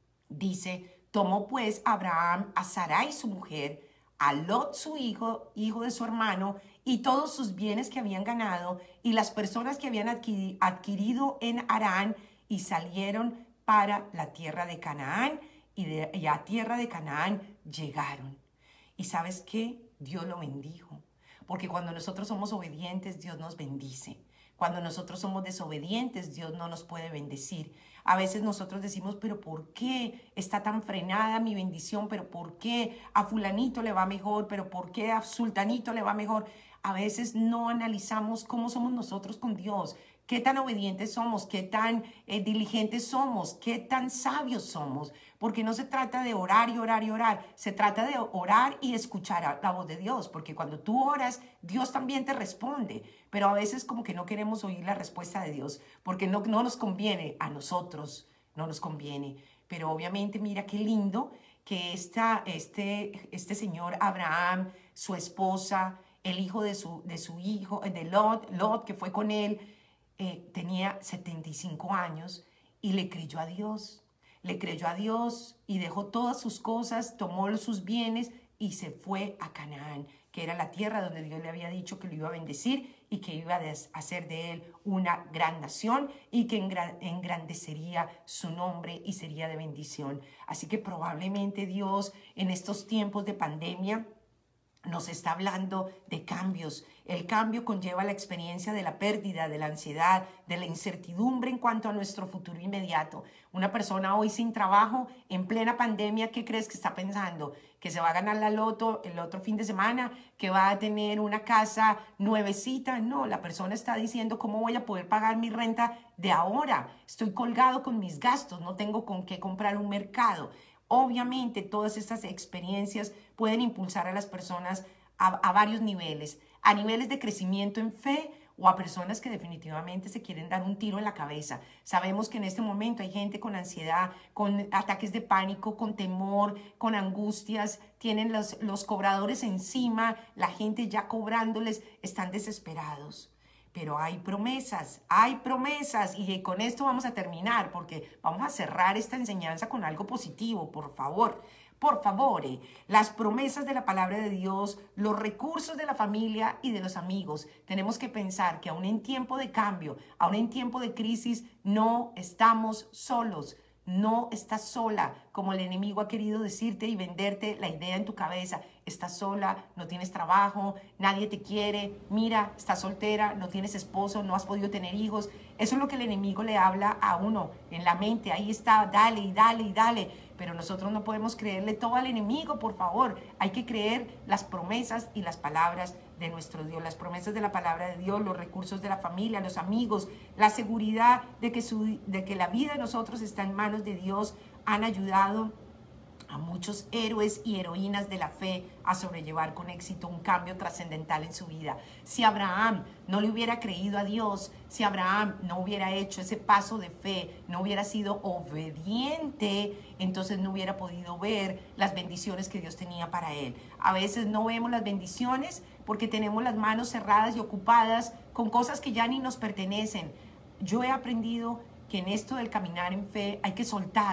dice, tomó pues Abraham a Sarai su mujer, a Lot su hijo, hijo de su hermano, y todos sus bienes que habían ganado, y las personas que habían adquirido en Harán, y salieron para la tierra de Canaán, y, de, y a tierra de Canaán llegaron. ¿Y sabes qué? Dios lo bendijo, porque cuando nosotros somos obedientes, Dios nos bendice. Cuando nosotros somos desobedientes, Dios no nos puede bendecir. A veces nosotros decimos, pero ¿por qué está tan frenada mi bendición? ¿Pero por qué a fulanito le va mejor? ¿Pero por qué a sultanito le va mejor? A veces no analizamos cómo somos nosotros con Dios. Qué tan obedientes somos, qué tan eh, diligentes somos, qué tan sabios somos. Porque no se trata de orar y orar y orar. Se trata de orar y escuchar la voz de Dios. Porque cuando tú oras, Dios también te responde. Pero a veces como que no queremos oír la respuesta de Dios. Porque no, no nos conviene a nosotros. No nos conviene. Pero obviamente mira qué lindo que esta, este, este señor Abraham, su esposa, el hijo de su, de su hijo, de Lot, Lot que fue con él, Eh, tenía setenta y cinco años y le creyó a Dios. Le creyó a Dios y dejó todas sus cosas, tomó sus bienes y se fue a Canaán, que era la tierra donde Dios le había dicho que lo iba a bendecir y que iba a hacer de él una gran nación y que engrandecería su nombre y sería de bendición. Así que probablemente Dios en estos tiempos de pandemia nos está hablando de cambios. El cambio conlleva la experiencia de la pérdida, de la ansiedad, de la incertidumbre en cuanto a nuestro futuro inmediato. Una persona hoy sin trabajo, en plena pandemia, ¿qué crees que está pensando? ¿Que se va a ganar la loto el otro fin de semana? ¿Que va a tener una casa nuevecita? No, la persona está diciendo, ¿cómo voy a poder pagar mi renta de ahora? Estoy colgado con mis gastos, no tengo con qué comprar un mercado. Obviamente todas estas experiencias pueden impulsar a las personas a, a varios niveles, a niveles de crecimiento en fe o a personas que definitivamente se quieren dar un tiro en la cabeza. Sabemos que en este momento hay gente con ansiedad, con ataques de pánico, con temor, con angustias, tienen los, los cobradores encima, la gente ya cobrándoles, están desesperados. Pero hay promesas, hay promesas y con esto vamos a terminar porque vamos a cerrar esta enseñanza con algo positivo, por favor, por favor. Eh, las promesas de la palabra de Dios, los recursos de la familia y de los amigos. Tenemos que pensar que aún en tiempo de cambio, aún en tiempo de crisis, no estamos solos. No estás sola, como el enemigo ha querido decirte y venderte la idea en tu cabeza. Estás sola, no tienes trabajo, nadie te quiere, mira, estás soltera, no tienes esposo, no has podido tener hijos. Eso es lo que el enemigo le habla a uno en la mente. Ahí está, dale y dale y dale. Pero nosotros no podemos creerle todo al enemigo, por favor. Hay que creer las promesas y las palabras de nuestro Dios, las promesas de la palabra de Dios, los recursos de la familia, los amigos, la seguridad de que, su, de que la vida de nosotros está en manos de Dios, han ayudado a muchos héroes y heroínas de la fe a sobrellevar con éxito un cambio trascendental en su vida. Si Abraham no le hubiera creído a Dios, si Abraham no hubiera hecho ese paso de fe, no hubiera sido obediente, entonces no hubiera podido ver las bendiciones que Dios tenía para él. A veces no vemos las bendiciones porque tenemos las manos cerradas y ocupadas con cosas que ya ni nos pertenecen. Yo he aprendido que en esto del caminar en fe hay que soltar.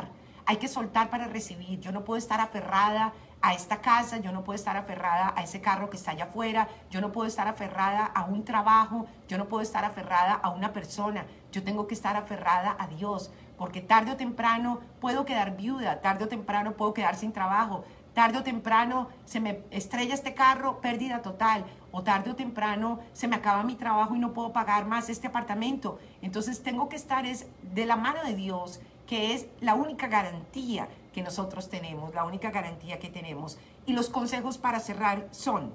hay que soltar para recibir. Yo no puedo estar aferrada a esta casa, yo no puedo estar aferrada a ese carro que está allá afuera, yo no puedo estar aferrada a un trabajo, yo no puedo estar aferrada a una persona, yo tengo que estar aferrada a Dios, porque tarde o temprano puedo quedar viuda, tarde o temprano puedo quedar sin trabajo, tarde o temprano se me estrella este carro, pérdida total, o tarde o temprano se me acaba mi trabajo y no puedo pagar más este apartamento. Entonces tengo que estar es de la mano de Dios, que es la única garantía que nosotros tenemos, la única garantía que tenemos. Y los consejos para cerrar son: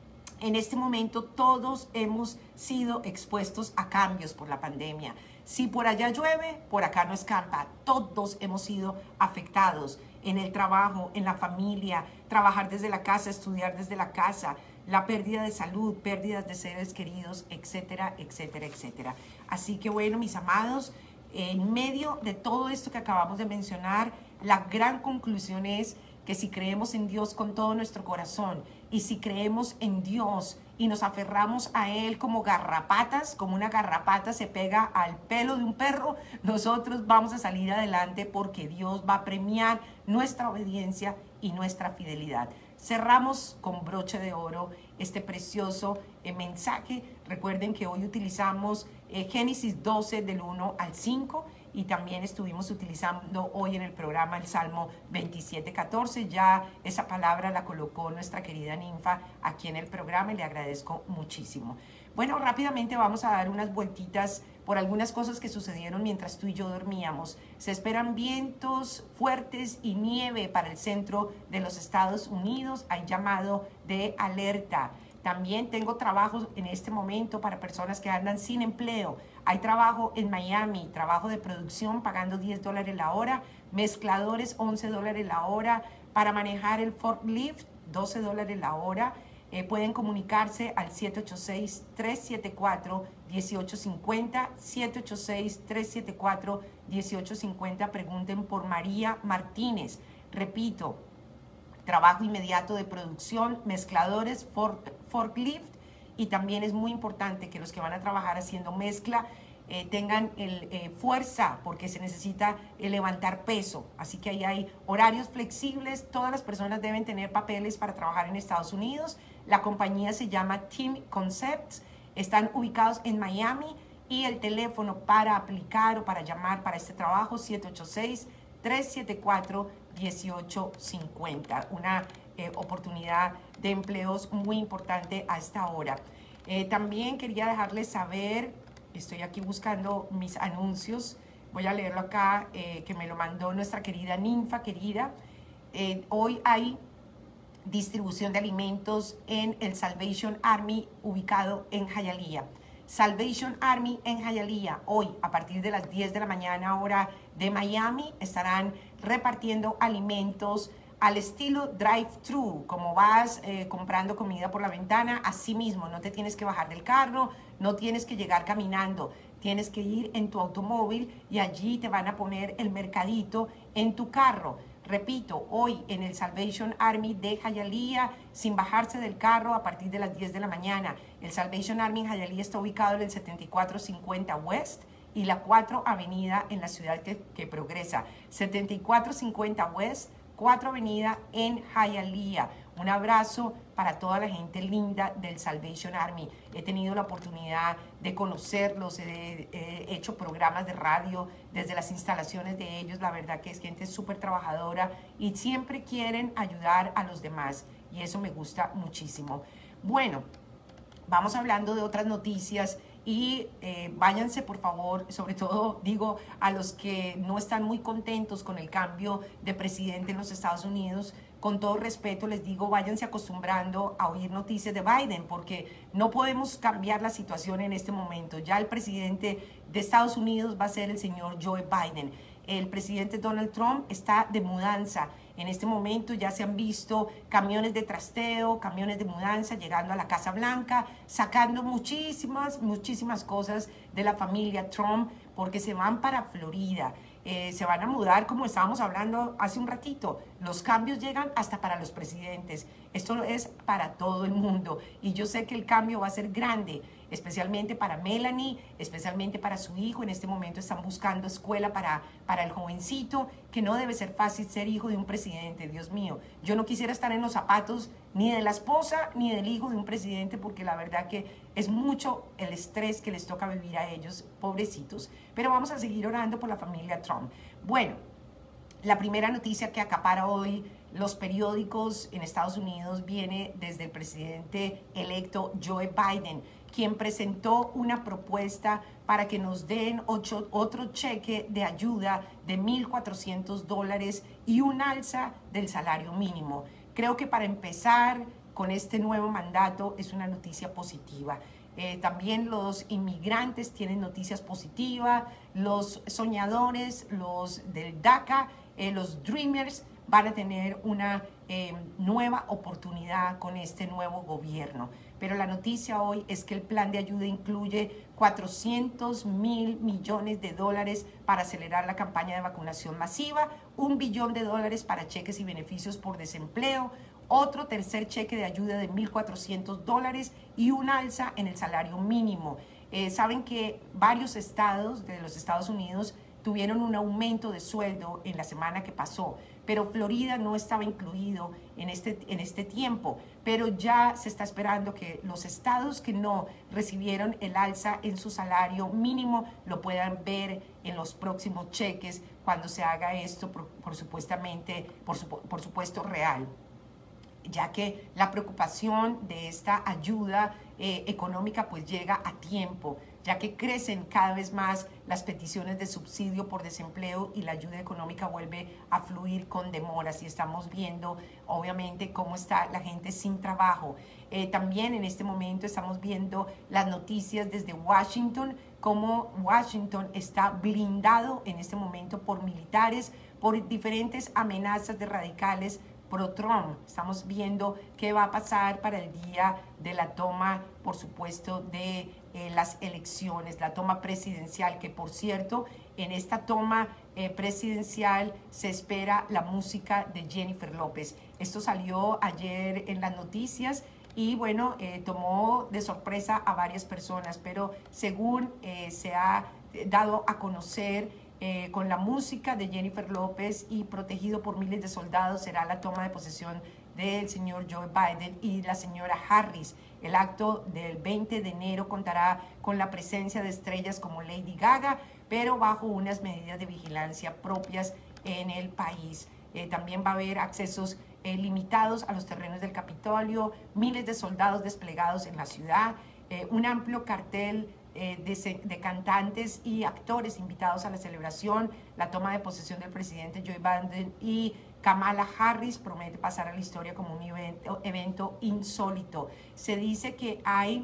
en este momento todos hemos sido expuestos a cambios por la pandemia. Si por allá llueve, por acá no escampa. Todos hemos sido afectados en el trabajo, en la familia, trabajar desde la casa, estudiar desde la casa, la pérdida de salud, pérdidas de seres queridos, etcétera, etcétera, etcétera. Así que bueno, mis amados, en medio de todo esto que acabamos de mencionar, la gran conclusión es que si creemos en Dios con todo nuestro corazón y si creemos en Dios y nos aferramos a Él como garrapatas, como una garrapata se pega al pelo de un perro, nosotros vamos a salir adelante porque Dios va a premiar nuestra obediencia y nuestra fidelidad. Cerramos con broche de oro este precioso eh, mensaje. Recuerden que hoy utilizamos eh, Génesis doce del uno al cinco y también estuvimos utilizando hoy en el programa el Salmo veintisiete catorce. Ya esa palabra la colocó nuestra querida Ninfa aquí en el programa y le agradezco muchísimo. Bueno, rápidamente vamos a dar unas vueltitas por algunas cosas que sucedieron mientras tú y yo dormíamos. Se esperan vientos fuertes y nieve para el centro de los Estados Unidos. Hay llamado de alerta. También tengo trabajos en este momento para personas que andan sin empleo. Hay trabajo en Miami, trabajo de producción pagando diez dólares la hora, mezcladores once dólares la hora, para manejar el forklift doce dólares la hora. Eh, pueden comunicarse al siete ocho seis, tres siete cuatro, uno ocho cinco cero, siete ocho seis, tres siete cuatro, uno ocho cinco cero. Pregunten por María Martínez. Repito, trabajo inmediato de producción, mezcladores, fork, forklift, y también es muy importante que los que van a trabajar haciendo mezcla eh, tengan el, eh, fuerza, porque se necesita eh, levantar peso. Así que ahí hay horarios flexibles. Todas las personas deben tener papeles para trabajar en Estados Unidos. La compañía se llama Team Concepts. Están ubicados en Miami y el teléfono para aplicar o para llamar para este trabajo siete ocho seis, tres siete cuatro, uno ocho cinco cero. Una eh, oportunidad de empleos muy importante a esta hora. Eh, también quería dejarles saber, estoy aquí buscando mis anuncios, voy a leerlo acá, eh, que me lo mandó nuestra querida Ninfa querida. Eh, hoy hay distribución de alimentos en el Salvation Army ubicado en Hialeah. Salvation Army en Hialeah, hoy a partir de las diez de la mañana hora de Miami, estarán repartiendo alimentos al estilo drive-thru, como vas eh, comprando comida por la ventana. Así mismo, no te tienes que bajar del carro, no tienes que llegar caminando, tienes que ir en tu automóvil y allí te van a poner el mercadito en tu carro. Repito, hoy en el Salvation Army de Hialeah, sin bajarse del carro a partir de las diez de la mañana. El Salvation Army en Hialeah está ubicado en el setenta y cuatro cincuenta West y la cuatro Avenida en la ciudad que, que progresa. setenta y cuatro cincuenta West, cuatro Avenida en Hialeah. Un abrazo para toda la gente linda del Salvation Army. He tenido la oportunidad de conocerlos, he, he hecho programas de radio desde las instalaciones de ellos. La verdad que es gente súper trabajadora y siempre quieren ayudar a los demás. Y eso me gusta muchísimo. Bueno, vamos hablando de otras noticias. Y eh, váyanse por favor, sobre todo digo a los que no están muy contentos con el cambio de presidente en los Estados Unidos, con todo respeto les digo, váyanse acostumbrando a oír noticias de Biden, porque no podemos cambiar la situación en este momento. Ya el presidente de Estados Unidos va a ser el señor Joe Biden. El presidente Donald Trump está de mudanza. En este momento ya se han visto camiones de trasteo, camiones de mudanza llegando a la Casa Blanca, sacando muchísimas, muchísimas cosas de la familia Trump, porque se van para Florida. Eh, se van a mudar, como estábamos hablando hace un ratito. Los cambios llegan hasta para los presidentes. Esto es para todo el mundo. Y yo sé que el cambio va a ser grande. especialmente para Melanie, especialmente para su hijo. En este momento están buscando escuela para, para el jovencito, que no debe ser fácil ser hijo de un presidente, Dios mío. Yo no quisiera estar en los zapatos ni de la esposa ni del hijo de un presidente, porque la verdad que es mucho el estrés que les toca vivir a ellos, pobrecitos. Pero vamos a seguir orando por la familia Trump. Bueno, la primera noticia que acapara hoy los periódicos en Estados Unidos viene desde el presidente electo Joe Biden, quien presentó una propuesta para que nos den ocho, otro cheque de ayuda de mil cuatrocientos dólares y un alza del salario mínimo. Creo que para empezar con este nuevo mandato es una noticia positiva. Eh, también los inmigrantes tienen noticias positivas, los soñadores, los del DACA, eh, los Dreamers van a tener una eh, nueva oportunidad con este nuevo gobierno. Pero la noticia hoy es que el plan de ayuda incluye cuatrocientos mil millones de dólares para acelerar la campaña de vacunación masiva, un billón de dólares para cheques y beneficios por desempleo, otro tercer cheque de ayuda de mil cuatrocientos dólares y un alza en el salario mínimo. Eh, saben que varios estados de los Estados Unidos tuvieron un aumento de sueldo en la semana que pasó, pero Florida no estaba incluido en este, en este tiempo, pero ya se está esperando que los estados que no recibieron el alza en su salario mínimo lo puedan ver en los próximos cheques cuando se haga esto, por, por supuestamente, por, su, por supuesto real, ya que la preocupación de esta ayuda eh, económica pues llega a tiempo, ya que crecen cada vez más las peticiones de subsidio por desempleo y la ayuda económica vuelve a fluir con demoras, y estamos viendo obviamente cómo está la gente sin trabajo. Eh, también en este momento estamos viendo las noticias desde Washington, cómo Washington está blindado en este momento por militares, por diferentes amenazas de radicales pro-Trump. Estamos viendo qué va a pasar para el día de la toma, por supuesto, de eh, las elecciones, la toma presidencial, que por cierto, en esta toma eh, presidencial se espera la música de Jennifer López. Esto salió ayer en las noticias y bueno, eh, tomó de sorpresa a varias personas, pero según eh, se ha dado a conocer, Eh, con la música de Jennifer López y protegido por miles de soldados, será la toma de posesión del señor Joe Biden y la señora Harris. El acto del veinte de enero contará con la presencia de estrellas como Lady Gaga, pero bajo unas medidas de vigilancia propias en el país. Eh, también va a haber accesos eh, limitados a los terrenos del Capitolio, miles de soldados desplegados en la ciudad, eh, un amplio cartel Eh, de, de cantantes y actores invitados a la celebración. La toma de posesión del presidente Joe Biden y Kamala Harris promete pasar a la historia como un evento, evento insólito. Se dice que hay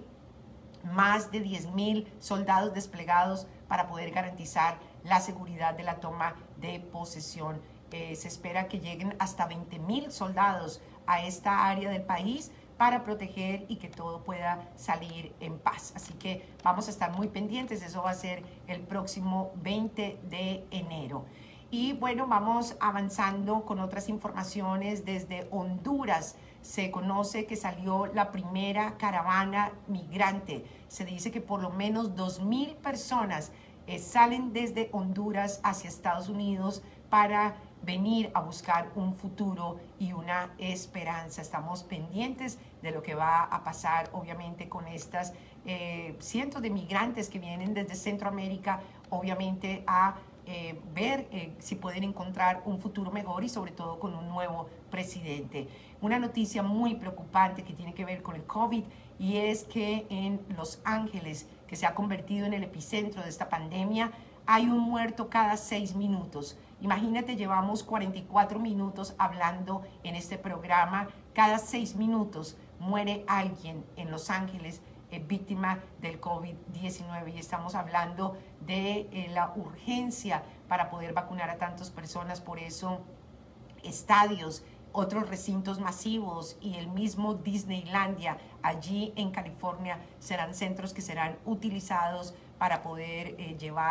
más de diez mil soldados desplegados para poder garantizar la seguridad de la toma de posesión. Eh, se espera que lleguen hasta veinte mil soldados a esta área del país para proteger y que todo pueda salir en paz. Así que vamos a estar muy pendientes, eso va a ser el próximo veinte de enero. Y bueno, vamos avanzando con otras informaciones. Desde Honduras se conoce que salió la primera caravana migrante. Se dice que por lo menos dos mil personas eh, salen desde Honduras hacia Estados Unidos para venir a buscar un futuro y una esperanza. Estamos pendientes de lo que va a pasar, obviamente, con estas eh, cientos de migrantes que vienen desde Centroamérica, obviamente, a eh, ver eh, si pueden encontrar un futuro mejor y sobre todo con un nuevo presidente. Una noticia muy preocupante que tiene que ver con el COVID, y es que en Los Ángeles, que se ha convertido en el epicentro de esta pandemia, hay un muerto cada seis minutos. Imagínate, llevamos cuarenta y cuatro minutos hablando en este programa. Cada seis minutos muere alguien en Los Ángeles eh, víctima del COVID diecinueve, y estamos hablando de eh, la urgencia para poder vacunar a tantas personas. Por eso, estadios, otros recintos masivos y el mismo Disneylandia allí en California serán centros que serán utilizados para poder eh, llevar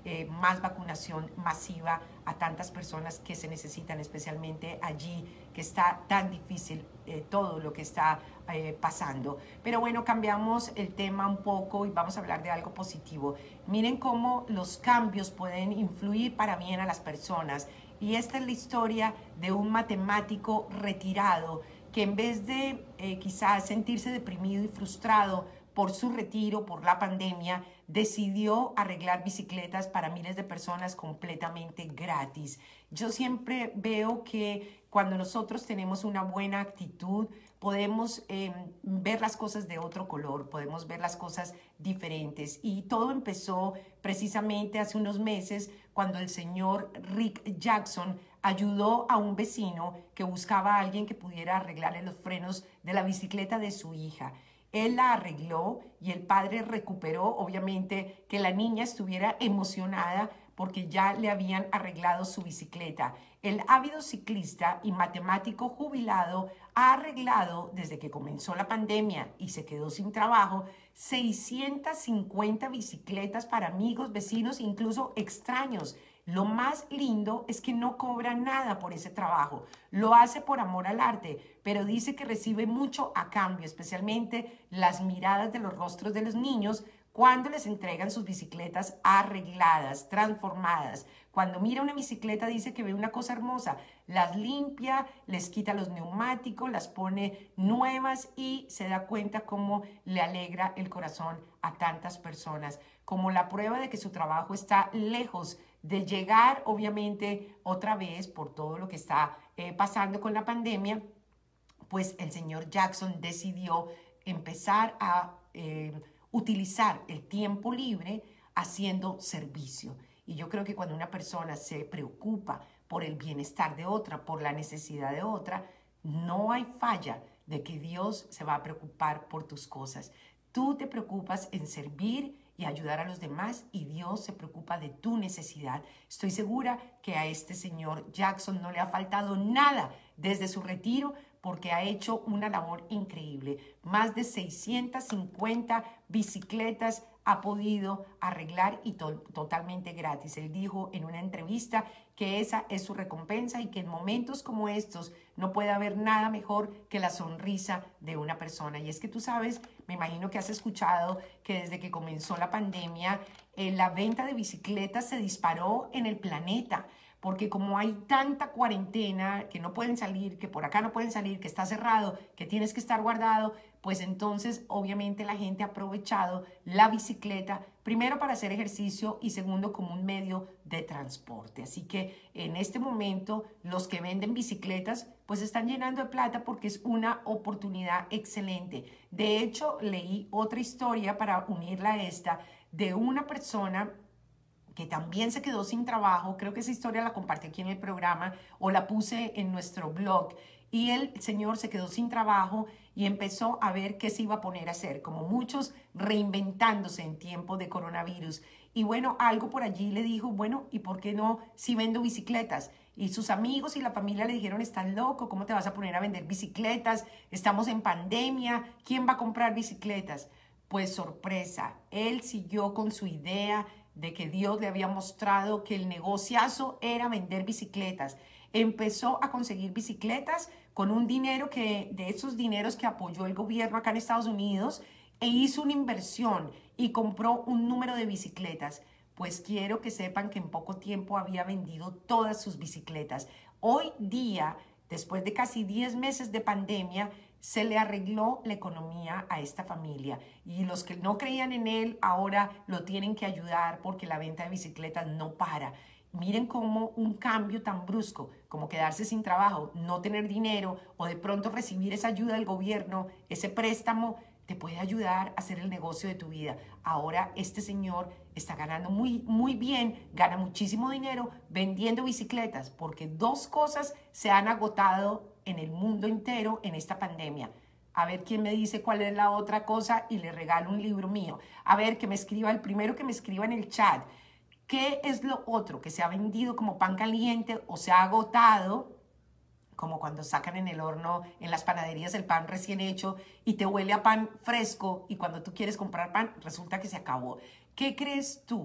eh, más vacunación masiva a tantas personas que se necesitan, especialmente allí, que está tan difícil eh, todo lo que está eh, pasando. Pero bueno, cambiamos el tema un poco y vamos a hablar de algo positivo. Miren cómo los cambios pueden influir para bien a las personas. Y esta es la historia de un matemático retirado que en vez de eh, quizás sentirse deprimido y frustrado por su retiro, por la pandemia, decidió arreglar bicicletas para miles de personas completamente gratis. Yo siempre veo que cuando nosotros tenemos una buena actitud, podemos eh, ver las cosas de otro color, podemos ver las cosas diferentes. Y todo empezó precisamente hace unos meses cuando el señor Rick Jackson ayudó a un vecino que buscaba a alguien que pudiera arreglarle los frenos de la bicicleta de su hija. Él la arregló y el padre recuperó, obviamente, que la niña estuviera emocionada porque ya le habían arreglado su bicicleta. El ávido ciclista y matemático jubilado ha arreglado, desde que comenzó la pandemia y se quedó sin trabajo, seiscientas cincuenta bicicletas para amigos, vecinos, incluso extraños. Lo más lindo es que no cobra nada por ese trabajo. Lo hace por amor al arte, pero dice que recibe mucho a cambio, especialmente las miradas de los rostros de los niños cuando les entregan sus bicicletas arregladas, transformadas. Cuando mira una bicicleta dice que ve una cosa hermosa, las limpia, les quita los neumáticos, las pone nuevas y se da cuenta cómo le alegra el corazón a tantas personas, como la prueba de que su trabajo está lejos de llegar, obviamente, otra vez por todo lo que está eh, pasando con la pandemia. Pues el señor Jackson decidió empezar a eh, utilizar el tiempo libre haciendo servicio. Y yo creo que cuando una persona se preocupa por el bienestar de otra, por la necesidad de otra, no hay falla de que Dios se va a preocupar por tus cosas. Tú te preocupas en servir y ayudar a los demás y Dios se preocupa de tu necesidad. Estoy segura que a este señor Jackson no le ha faltado nada desde su retiro porque ha hecho una labor increíble. Más de seiscientas cincuenta bicicletas ha podido arreglar y to totalmente gratis. Él dijo en una entrevista que esa es su recompensa y que en momentos como estos no puede haber nada mejor que la sonrisa de una persona. Y es que tú sabes, me imagino que has escuchado que desde que comenzó la pandemia, eh, la venta de bicicletas se disparó en el planeta. Porque como hay tanta cuarentena, que no pueden salir, que por acá no pueden salir, que está cerrado, que tienes que estar guardado, pues entonces obviamente la gente ha aprovechado la bicicleta, primero para hacer ejercicio y segundo como un medio de transporte. Así que en este momento los que venden bicicletas pues están llenando de plata porque es una oportunidad excelente. De hecho, leí otra historia para unirla a esta de una persona que también se quedó sin trabajo. Creo que esa historia la compartí aquí en el programa o la puse en nuestro blog. Y el señor se quedó sin trabajo y empezó a ver qué se iba a poner a hacer, como muchos reinventándose en tiempo de coronavirus. Y bueno, algo por allí le dijo, bueno, ¿y por qué no si vendo bicicletas? Y sus amigos y la familia le dijeron, estás loco, ¿cómo te vas a poner a vender bicicletas? Estamos en pandemia, ¿quién va a comprar bicicletas? Pues sorpresa, él siguió con su idea de que Dios le había mostrado que el negociazo era vender bicicletas. Empezó a conseguir bicicletas con un dinero que, de esos dineros que apoyó el gobierno acá en Estados Unidos, e hizo una inversión y compró un número de bicicletas. Pues quiero que sepan que en poco tiempo había vendido todas sus bicicletas. Hoy día, después de casi diez meses de pandemia, se le arregló la economía a esta familia y los que no creían en él ahora lo tienen que ayudar porque la venta de bicicletas no para. Miren cómo un cambio tan brusco como quedarse sin trabajo, no tener dinero o de pronto recibir esa ayuda del gobierno, ese préstamo, te puede ayudar a hacer el negocio de tu vida. Ahora este señor está ganando muy, muy bien, gana muchísimo dinero vendiendo bicicletas porque dos cosas se han agotado en el mundo entero en esta pandemia. A ver quién me dice cuál es la otra cosa y le regalo un libro mío. A ver, que me escriba, el primero que me escriba en el chat. ¿Qué es lo otro que se ha vendido como pan caliente o se ha agotado? Como cuando sacan en el horno, en las panaderías, el pan recién hecho y te huele a pan fresco y cuando tú quieres comprar pan resulta que se acabó. ¿Qué crees tú?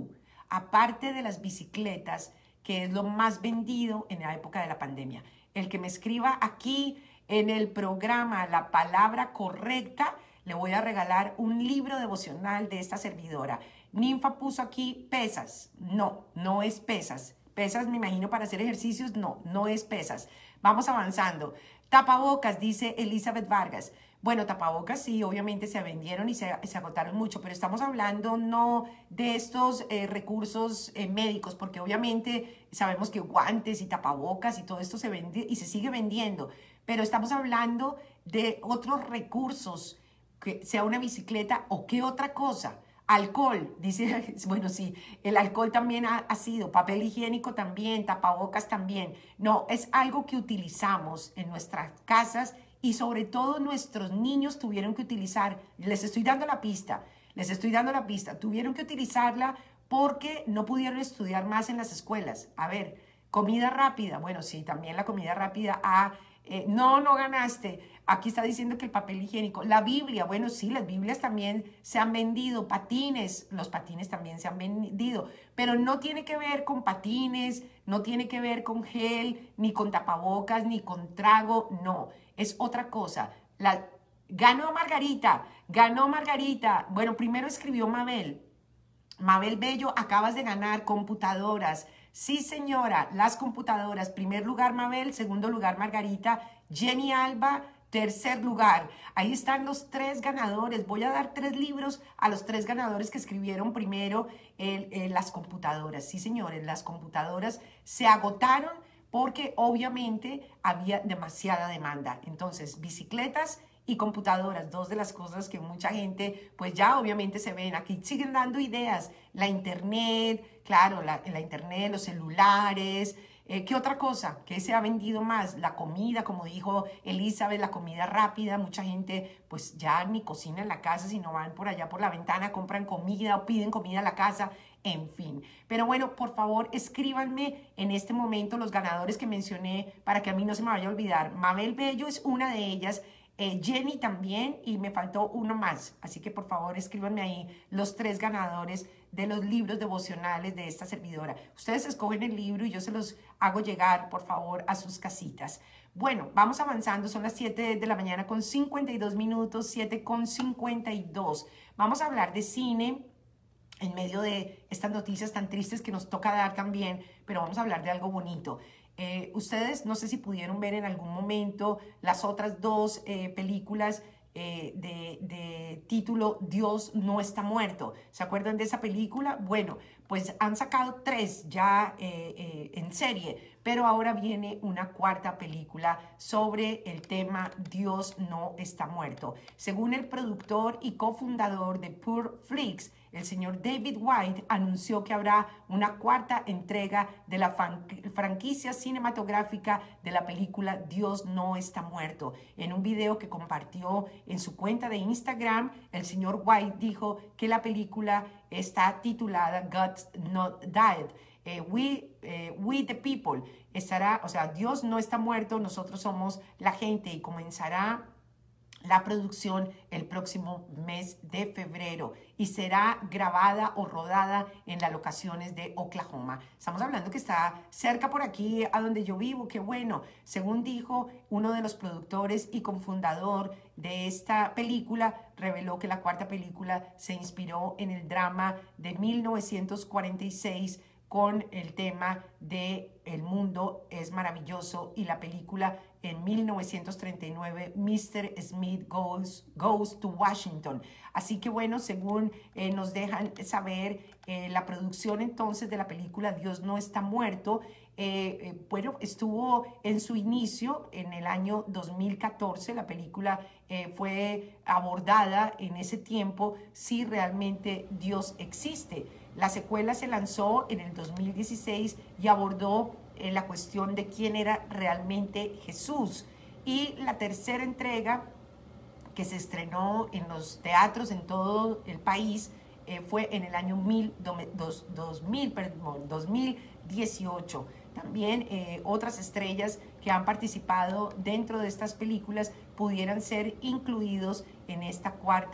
aparte de las bicicletas, que es lo más vendido en la época de la pandemia. El que me escriba aquí en el programa la palabra correcta, le voy a regalar un libro devocional de esta servidora. Ninfa puso aquí pesas. No, no es pesas. Pesas, me imagino, para hacer ejercicios. No, no es pesas. Vamos avanzando. Tapabocas, dice Elizabeth Vargas. Bueno, tapabocas sí, obviamente se vendieron y se, se agotaron mucho, pero estamos hablando no de estos eh, recursos eh, médicos, porque obviamente sabemos que guantes y tapabocas y todo esto se vende y se sigue vendiendo, pero estamos hablando de otros recursos, que sea una bicicleta o qué otra cosa. Alcohol, dice, bueno, sí, el alcohol también ha, ha sido, papel higiénico también, tapabocas también. No, es algo que utilizamos en nuestras casas y sobre todo nuestros niños tuvieron que utilizar. Les estoy dando la pista, les estoy dando la pista. Tuvieron que utilizarla porque no pudieron estudiar más en las escuelas. A ver, comida rápida, bueno, sí, también la comida rápida ha... Eh, no, no ganaste. Aquí está diciendo que el papel higiénico. La Biblia, bueno, sí, las Biblias también se han vendido. Patines, los patines también se han vendido. Pero no tiene que ver con patines, no tiene que ver con gel, ni con tapabocas, ni con trago. No, es otra cosa. La, ganó Margarita, ganó Margarita. Bueno, primero escribió Mabel. Mabel Bello, acabas de ganar computadoras. Sí, señora, las computadoras. Primer lugar, Mabel. Segundo lugar, Margarita. Jenny Alba, tercer lugar. Ahí están los tres ganadores. Voy a dar tres libros a los tres ganadores que escribieron primero el, el, las computadoras. Sí, señores, las computadoras se agotaron porque obviamente había demasiada demanda. Entonces, bicicletas y computadoras, dos de las cosas que mucha gente, pues ya obviamente se ven. Aquí siguen dando ideas, la internet, claro, la, la internet, los celulares, eh, ¿qué otra cosa? ¿Qué se ha vendido más? La comida, como dijo Elizabeth, la comida rápida, mucha gente pues ya ni cocina en la casa, sino van por allá por la ventana, compran comida o piden comida a la casa, en fin. Pero bueno, por favor, escríbanme en este momento los ganadores que mencioné para que a mí no se me vaya a olvidar. Mabel Bello es una de ellas, Eh, Jenny también, y me faltó uno más. Así que por favor escríbanme ahí los tres ganadores de los libros devocionales de esta servidora. Ustedes escogen el libro y yo se los hago llegar, por favor, a sus casitas. Bueno, vamos avanzando. Son las siete de la mañana con cincuenta y dos minutos, siete con cincuenta y dos. Vamos a hablar de cine en medio de estas noticias tan tristes que nos toca dar también, pero vamos a hablar de algo bonito. Eh, ustedes no sé si pudieron ver en algún momento las otras dos eh, películas eh, de, de título Dios no está muerto. ¿Se acuerdan de esa película? Bueno, pues han sacado tres ya eh, eh, en serie, pero ahora viene una cuarta película sobre el tema Dios no está muerto. Según el productor y cofundador de Pure Flix, el señor David White anunció que habrá una cuarta entrega de la franquicia cinematográfica de la película Dios no está muerto. En un video que compartió en su cuenta de Instagram, el señor White dijo que la película está titulada God's Not Dead. Eh, we, eh, we the people. Estará, o sea, Dios no está muerto, nosotros somos la gente, y comenzará la producción el próximo mes de febrero y será grabada o rodada en las locaciones de Oklahoma. Estamos hablando que está cerca por aquí a donde yo vivo, qué bueno. Según dijo uno de los productores y cofundador de esta película, reveló que la cuarta película se inspiró en el drama de mil novecientos cuarenta y seis con el tema de El mundo es maravilloso, y la película en mil novecientos treinta y nueve, mister Smith Goes, Goes to Washington. Así que bueno, según eh, nos dejan saber, eh, la producción entonces de la película Dios no está muerto, eh, eh, bueno, estuvo en su inicio en el año dos mil catorce. La película eh, fue abordada en ese tiempo si realmente Dios existe. La secuela se lanzó en el dos mil dieciséis y abordó eh, la cuestión de quién era realmente Jesús. Y la tercera entrega, que se estrenó en los teatros en todo el país, eh, fue en el año mil, dos, dos mil, perdón, dos mil dieciocho. También eh, otras estrellas que han participado dentro de estas películas pudieran ser incluidos en esta cuarta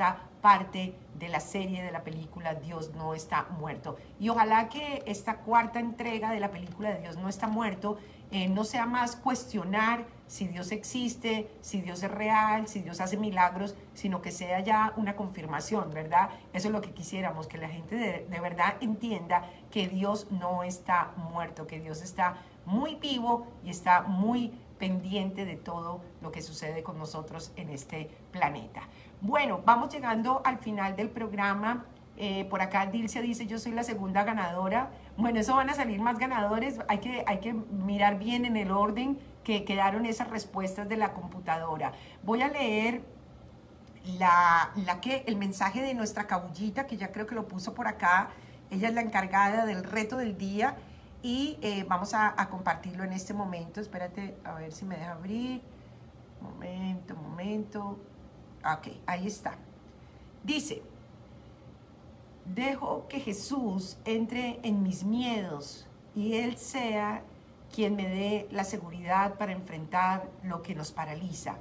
parte de la serie, de la película Dios no está muerto. Y ojalá que esta cuarta entrega de la película de Dios no está muerto eh, no sea más cuestionar si Dios existe, si Dios es real, si Dios hace milagros, sino que sea ya una confirmación, ¿verdad? Eso es lo que quisiéramos, que la gente de, de verdad entienda que Dios no está muerto, que Dios está muy vivo y está muy pendiente de todo lo que sucede con nosotros en este planeta. Bueno, vamos llegando al final del programa. Eh, por acá Dilcia dice, yo soy la segunda ganadora. Bueno, eso van a salir más ganadores. Hay que, hay que mirar bien en el orden que quedaron esas respuestas de la computadora. Voy a leer la, la que, el mensaje de nuestra Cabullita, que ya creo que lo puso por acá. Ella es la encargada del reto del día. Y eh, vamos a, a compartirlo en este momento. Espérate, a ver si me deja abrir. Momento, momento. Ok, ahí está. Dice, dejo que Jesús entre en mis miedos y Él sea quien me dé la seguridad para enfrentar lo que nos paraliza.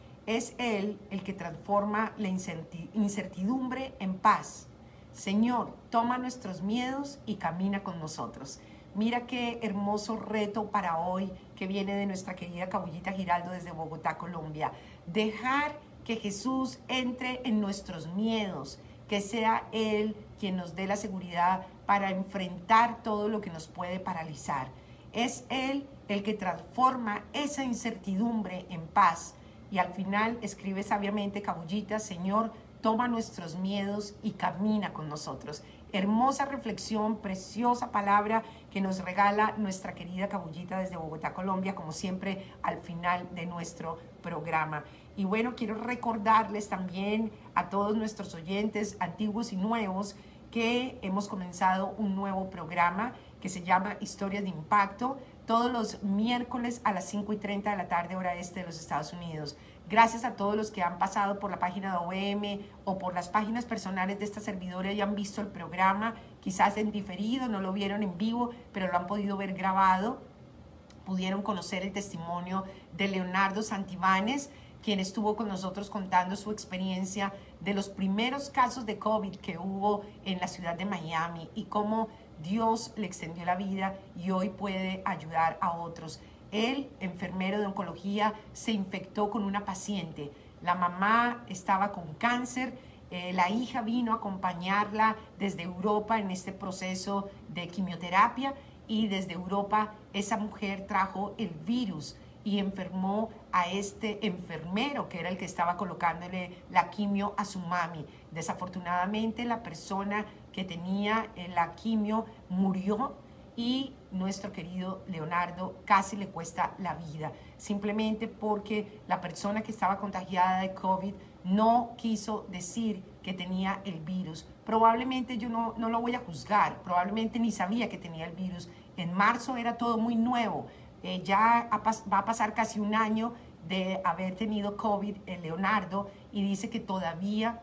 Es Él el que transforma la incertidumbre en paz. Señor, toma nuestros miedos y camina con nosotros. Mira qué hermoso reto para hoy que viene de nuestra querida Cabullita Giraldo desde Bogotá, Colombia. Dejar que Jesús entre en nuestros miedos, que sea Él quien nos dé la seguridad para enfrentar todo lo que nos puede paralizar. Es Él el que transforma esa incertidumbre en paz. Y al final escribe sabiamente Cabullita, Señor, toma nuestros miedos y camina con nosotros. Hermosa reflexión, preciosa palabra que nos regala nuestra querida Cabullita desde Bogotá, Colombia, como siempre al final de nuestro programa. Y bueno, quiero recordarles también a todos nuestros oyentes, antiguos y nuevos, que hemos comenzado un nuevo programa que se llama Historias de Impacto, todos los miércoles a las cinco y treinta de la tarde, hora este de los Estados Unidos. Gracias a todos los que han pasado por la página de O V M o por las páginas personales de esta servidora y han visto el programa, quizás en diferido, no lo vieron en vivo, pero lo han podido ver grabado. Pudieron conocer el testimonio de Leonardo Santibáñez, quien estuvo con nosotros contando su experiencia de los primeros casos de COVID que hubo en la ciudad de Miami y cómo Dios le extendió la vida y hoy puede ayudar a otros. Él, enfermero de oncología, se infectó con una paciente. La mamá estaba con cáncer, eh, la hija vino a acompañarla desde Europa en este proceso de quimioterapia y desde Europa esa mujer trajo el virus y enfermó a este enfermero que era el que estaba colocándole la quimio a su mami. Desafortunadamente la persona que tenía la quimio murió y nuestro querido Leonardo casi le cuesta la vida, simplemente porque la persona que estaba contagiada de COVID no quiso decir que tenía el virus. Probablemente yo no, no lo voy a juzgar, probablemente ni sabía que tenía el virus. En marzo era todo muy nuevo, eh, ya va a pasar casi un año de haber tenido COVID el Leonardo y dice que todavía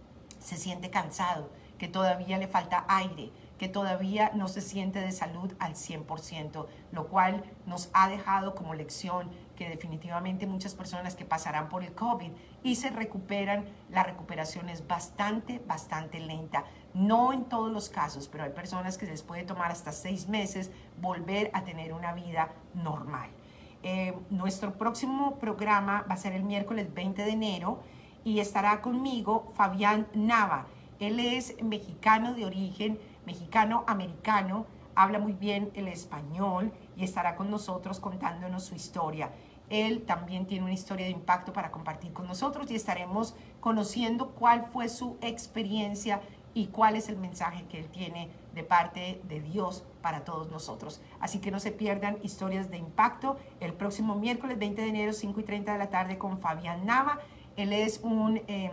se siente cansado, que todavía le falta aire, que todavía no se siente de salud al cien por ciento, lo cual nos ha dejado como lección que definitivamente muchas personas que pasarán por el COVID y se recuperan, la recuperación es bastante, bastante lenta. No en todos los casos, pero hay personas que les puede tomar hasta seis meses volver a tener una vida normal. Eh, nuestro próximo programa va a ser el miércoles veinte de enero y estará conmigo Fabián Nava. Él es mexicano de origen, mexicano-americano, habla muy bien el español y estará con nosotros contándonos su historia. Él también tiene una historia de impacto para compartir con nosotros y estaremos conociendo cuál fue su experiencia y cuál es el mensaje que él tiene de parte de Dios para todos nosotros. Así que no se pierdan Historias de Impacto el próximo miércoles veinte de enero, cinco y treinta de la tarde con Fabián Nava. Él es un eh,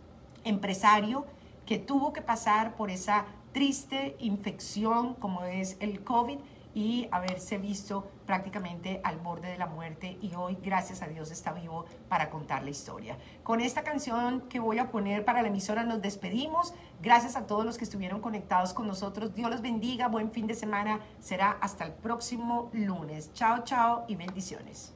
empresario que tuvo que pasar por esa triste infección como es el COVID y haberse visto prácticamente al borde de la muerte y hoy, gracias a Dios, está vivo para contar la historia. Con esta canción que voy a poner para la emisora nos despedimos. Gracias a todos los que estuvieron conectados con nosotros. Dios los bendiga, buen fin de semana. Será hasta el próximo lunes. Chao, chao y bendiciones.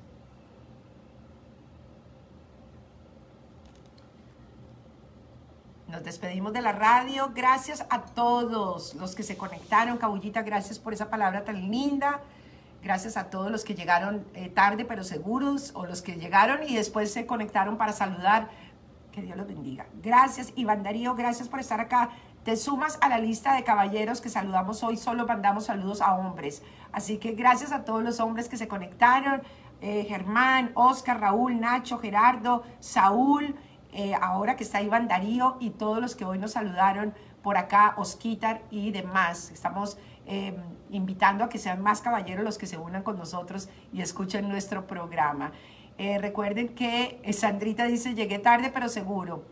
Nos despedimos de la radio. Gracias a todos los que se conectaron. Cabullita, gracias por esa palabra tan linda. Gracias a todos los que llegaron eh, tarde pero seguros, o los que llegaron y después se conectaron para saludar. Que Dios los bendiga. Gracias, Iván Darío, gracias por estar acá. Te sumas a la lista de caballeros que saludamos hoy. Solo mandamos saludos a hombres. Así que gracias a todos los hombres que se conectaron. Eh, Germán, Oscar, Raúl, Nacho, Gerardo, Saúl. Eh, ahora que está Iván Darío y todos los que hoy nos saludaron por acá, Osquitar y demás. Estamos eh, invitando a que sean más caballeros los que se unan con nosotros y escuchen nuestro programa. Eh, recuerden que eh, Sandrita dice, llegué tarde pero seguro.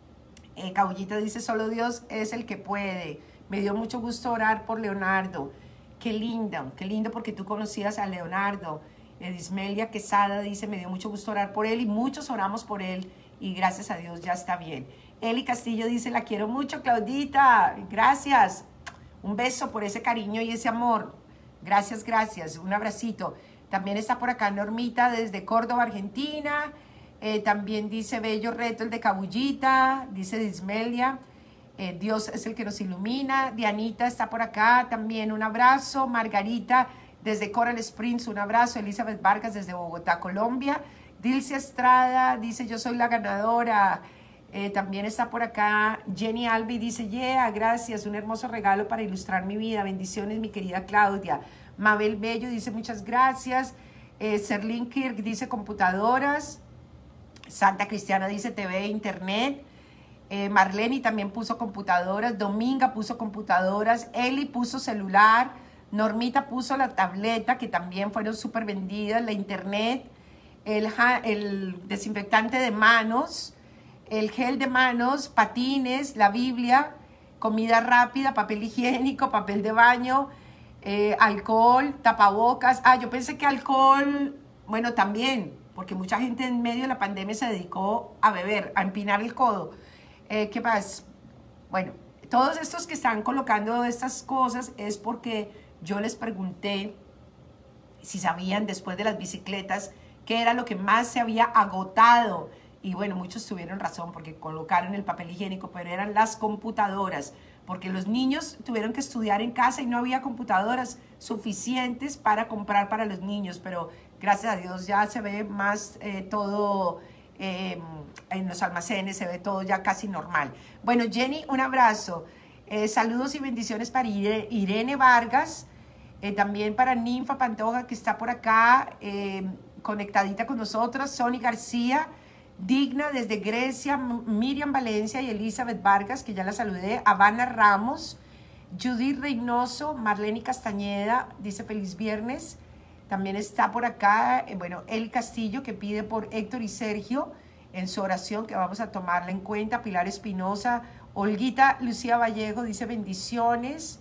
Eh, Cabullita dice, solo Dios es el que puede. Me dio mucho gusto orar por Leonardo. Qué lindo, qué lindo porque tú conocías a Leonardo. Edismelia Quesada dice, me dio mucho gusto orar por él y muchos oramos por él. Y gracias a Dios ya está bien. Eli Castillo dice, la quiero mucho, Claudita. Gracias. Un beso por ese cariño y ese amor. Gracias, gracias. Un abracito. También está por acá Normita desde Córdoba, Argentina. Eh, también dice Bello Reto, el de Cabullita. Dice Dismelia. Eh, Dios es el que nos ilumina. Dianita está por acá. También un abrazo. Margarita desde Coral Springs. Un abrazo. Elizabeth Vargas desde Bogotá, Colombia. Dilcia Estrada dice, yo soy la ganadora. Eh, también está por acá Jenny Albi, dice, yeah, gracias, un hermoso regalo para ilustrar mi vida. Bendiciones, mi querida Claudia. Mabel Bello dice, muchas gracias. Eh, Serlin Kirk dice, computadoras. Santa Cristiana dice, T V e Internet. Eh, Marlene también puso computadoras. Dominga puso computadoras. Eli puso celular. Normita puso la tableta, que también fueron súper vendidas. La Internet. El, el desinfectante de manos, el gel de manos, patines, la Biblia, comida rápida, papel higiénico, papel de baño, eh, alcohol, tapabocas. Ah, yo pensé que alcohol, bueno, también, porque mucha gente en medio de la pandemia se dedicó a beber, a empinar el codo. Eh, ¿Qué más? Bueno, todos estos que están colocando estas cosas es porque yo les pregunté si sabían después de las bicicletas qué era lo que más se había agotado. Y bueno, muchos tuvieron razón porque colocaron el papel higiénico, pero eran las computadoras, porque los niños tuvieron que estudiar en casa y no había computadoras suficientes para comprar para los niños, pero gracias a Dios ya se ve más eh, todo eh, en los almacenes, se ve todo ya casi normal. Bueno, Jenny, un abrazo. Eh, saludos y bendiciones para Irene Vargas, eh, también para Ninfa Pantoja, que está por acá, eh, conectadita con nosotros. Sony García, Digna desde Grecia, Miriam Valencia y Elizabeth Vargas, que ya la saludé. Habana Ramos, Judith Reynoso, Marlene Castañeda, dice feliz viernes. También está por acá, eh, bueno, El Castillo, que pide por Héctor y Sergio en su oración, que vamos a tomarla en cuenta. Pilar Espinosa, Olguita Lucía Vallejo dice bendiciones.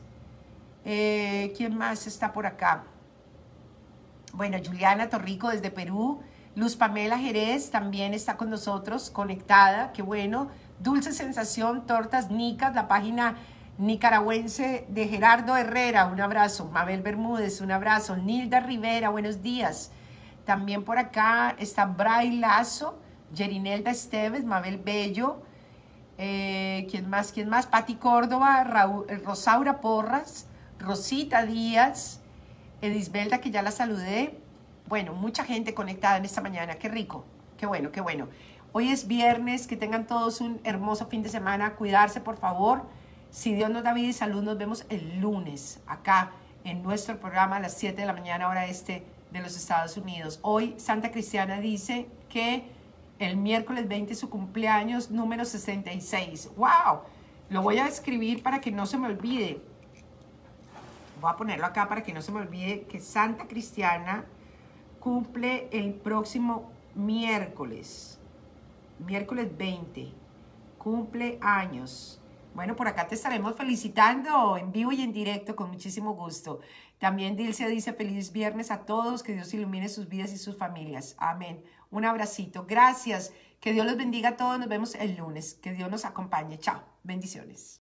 Eh, ¿Quién más está por acá? Bueno, Juliana Torrico desde Perú. Luz Pamela Jerez también está con nosotros, conectada, qué bueno. Dulce Sensación, Tortas Nicas, la página nicaragüense de Gerardo Herrera, un abrazo. Mabel Bermúdez, un abrazo. Nilda Rivera, buenos días. También por acá está Bray Lazo, Yerinelda Esteves, Mabel Bello. Eh, ¿Quién más? ¿Quién más? Pati Córdoba, Raúl, Rosaura Porras, Rosita Díaz, Edisbelda, que ya la saludé. Bueno, mucha gente conectada en esta mañana. Qué rico, qué bueno, qué bueno. Hoy es viernes, que tengan todos un hermoso fin de semana. Cuidarse, por favor. Si Dios nos da vida y salud, nos vemos el lunes acá en nuestro programa a las siete de la mañana, hora este de los Estados Unidos. Hoy Santa Cristiana dice que el miércoles veinte es su cumpleaños número sesenta y seis. ¡Wow! Lo voy a escribir para que no se me olvide. Voy a ponerlo acá para que no se me olvide que Santa Cristiana cumple el próximo miércoles. Miércoles veinte. Cumple años. Bueno, por acá te estaremos felicitando en vivo y en directo con muchísimo gusto. También Dilcia dice feliz viernes a todos, que Dios ilumine sus vidas y sus familias. Amén. Un abracito. Gracias. Que Dios los bendiga a todos. Nos vemos el lunes. Que Dios nos acompañe. Chao. Bendiciones.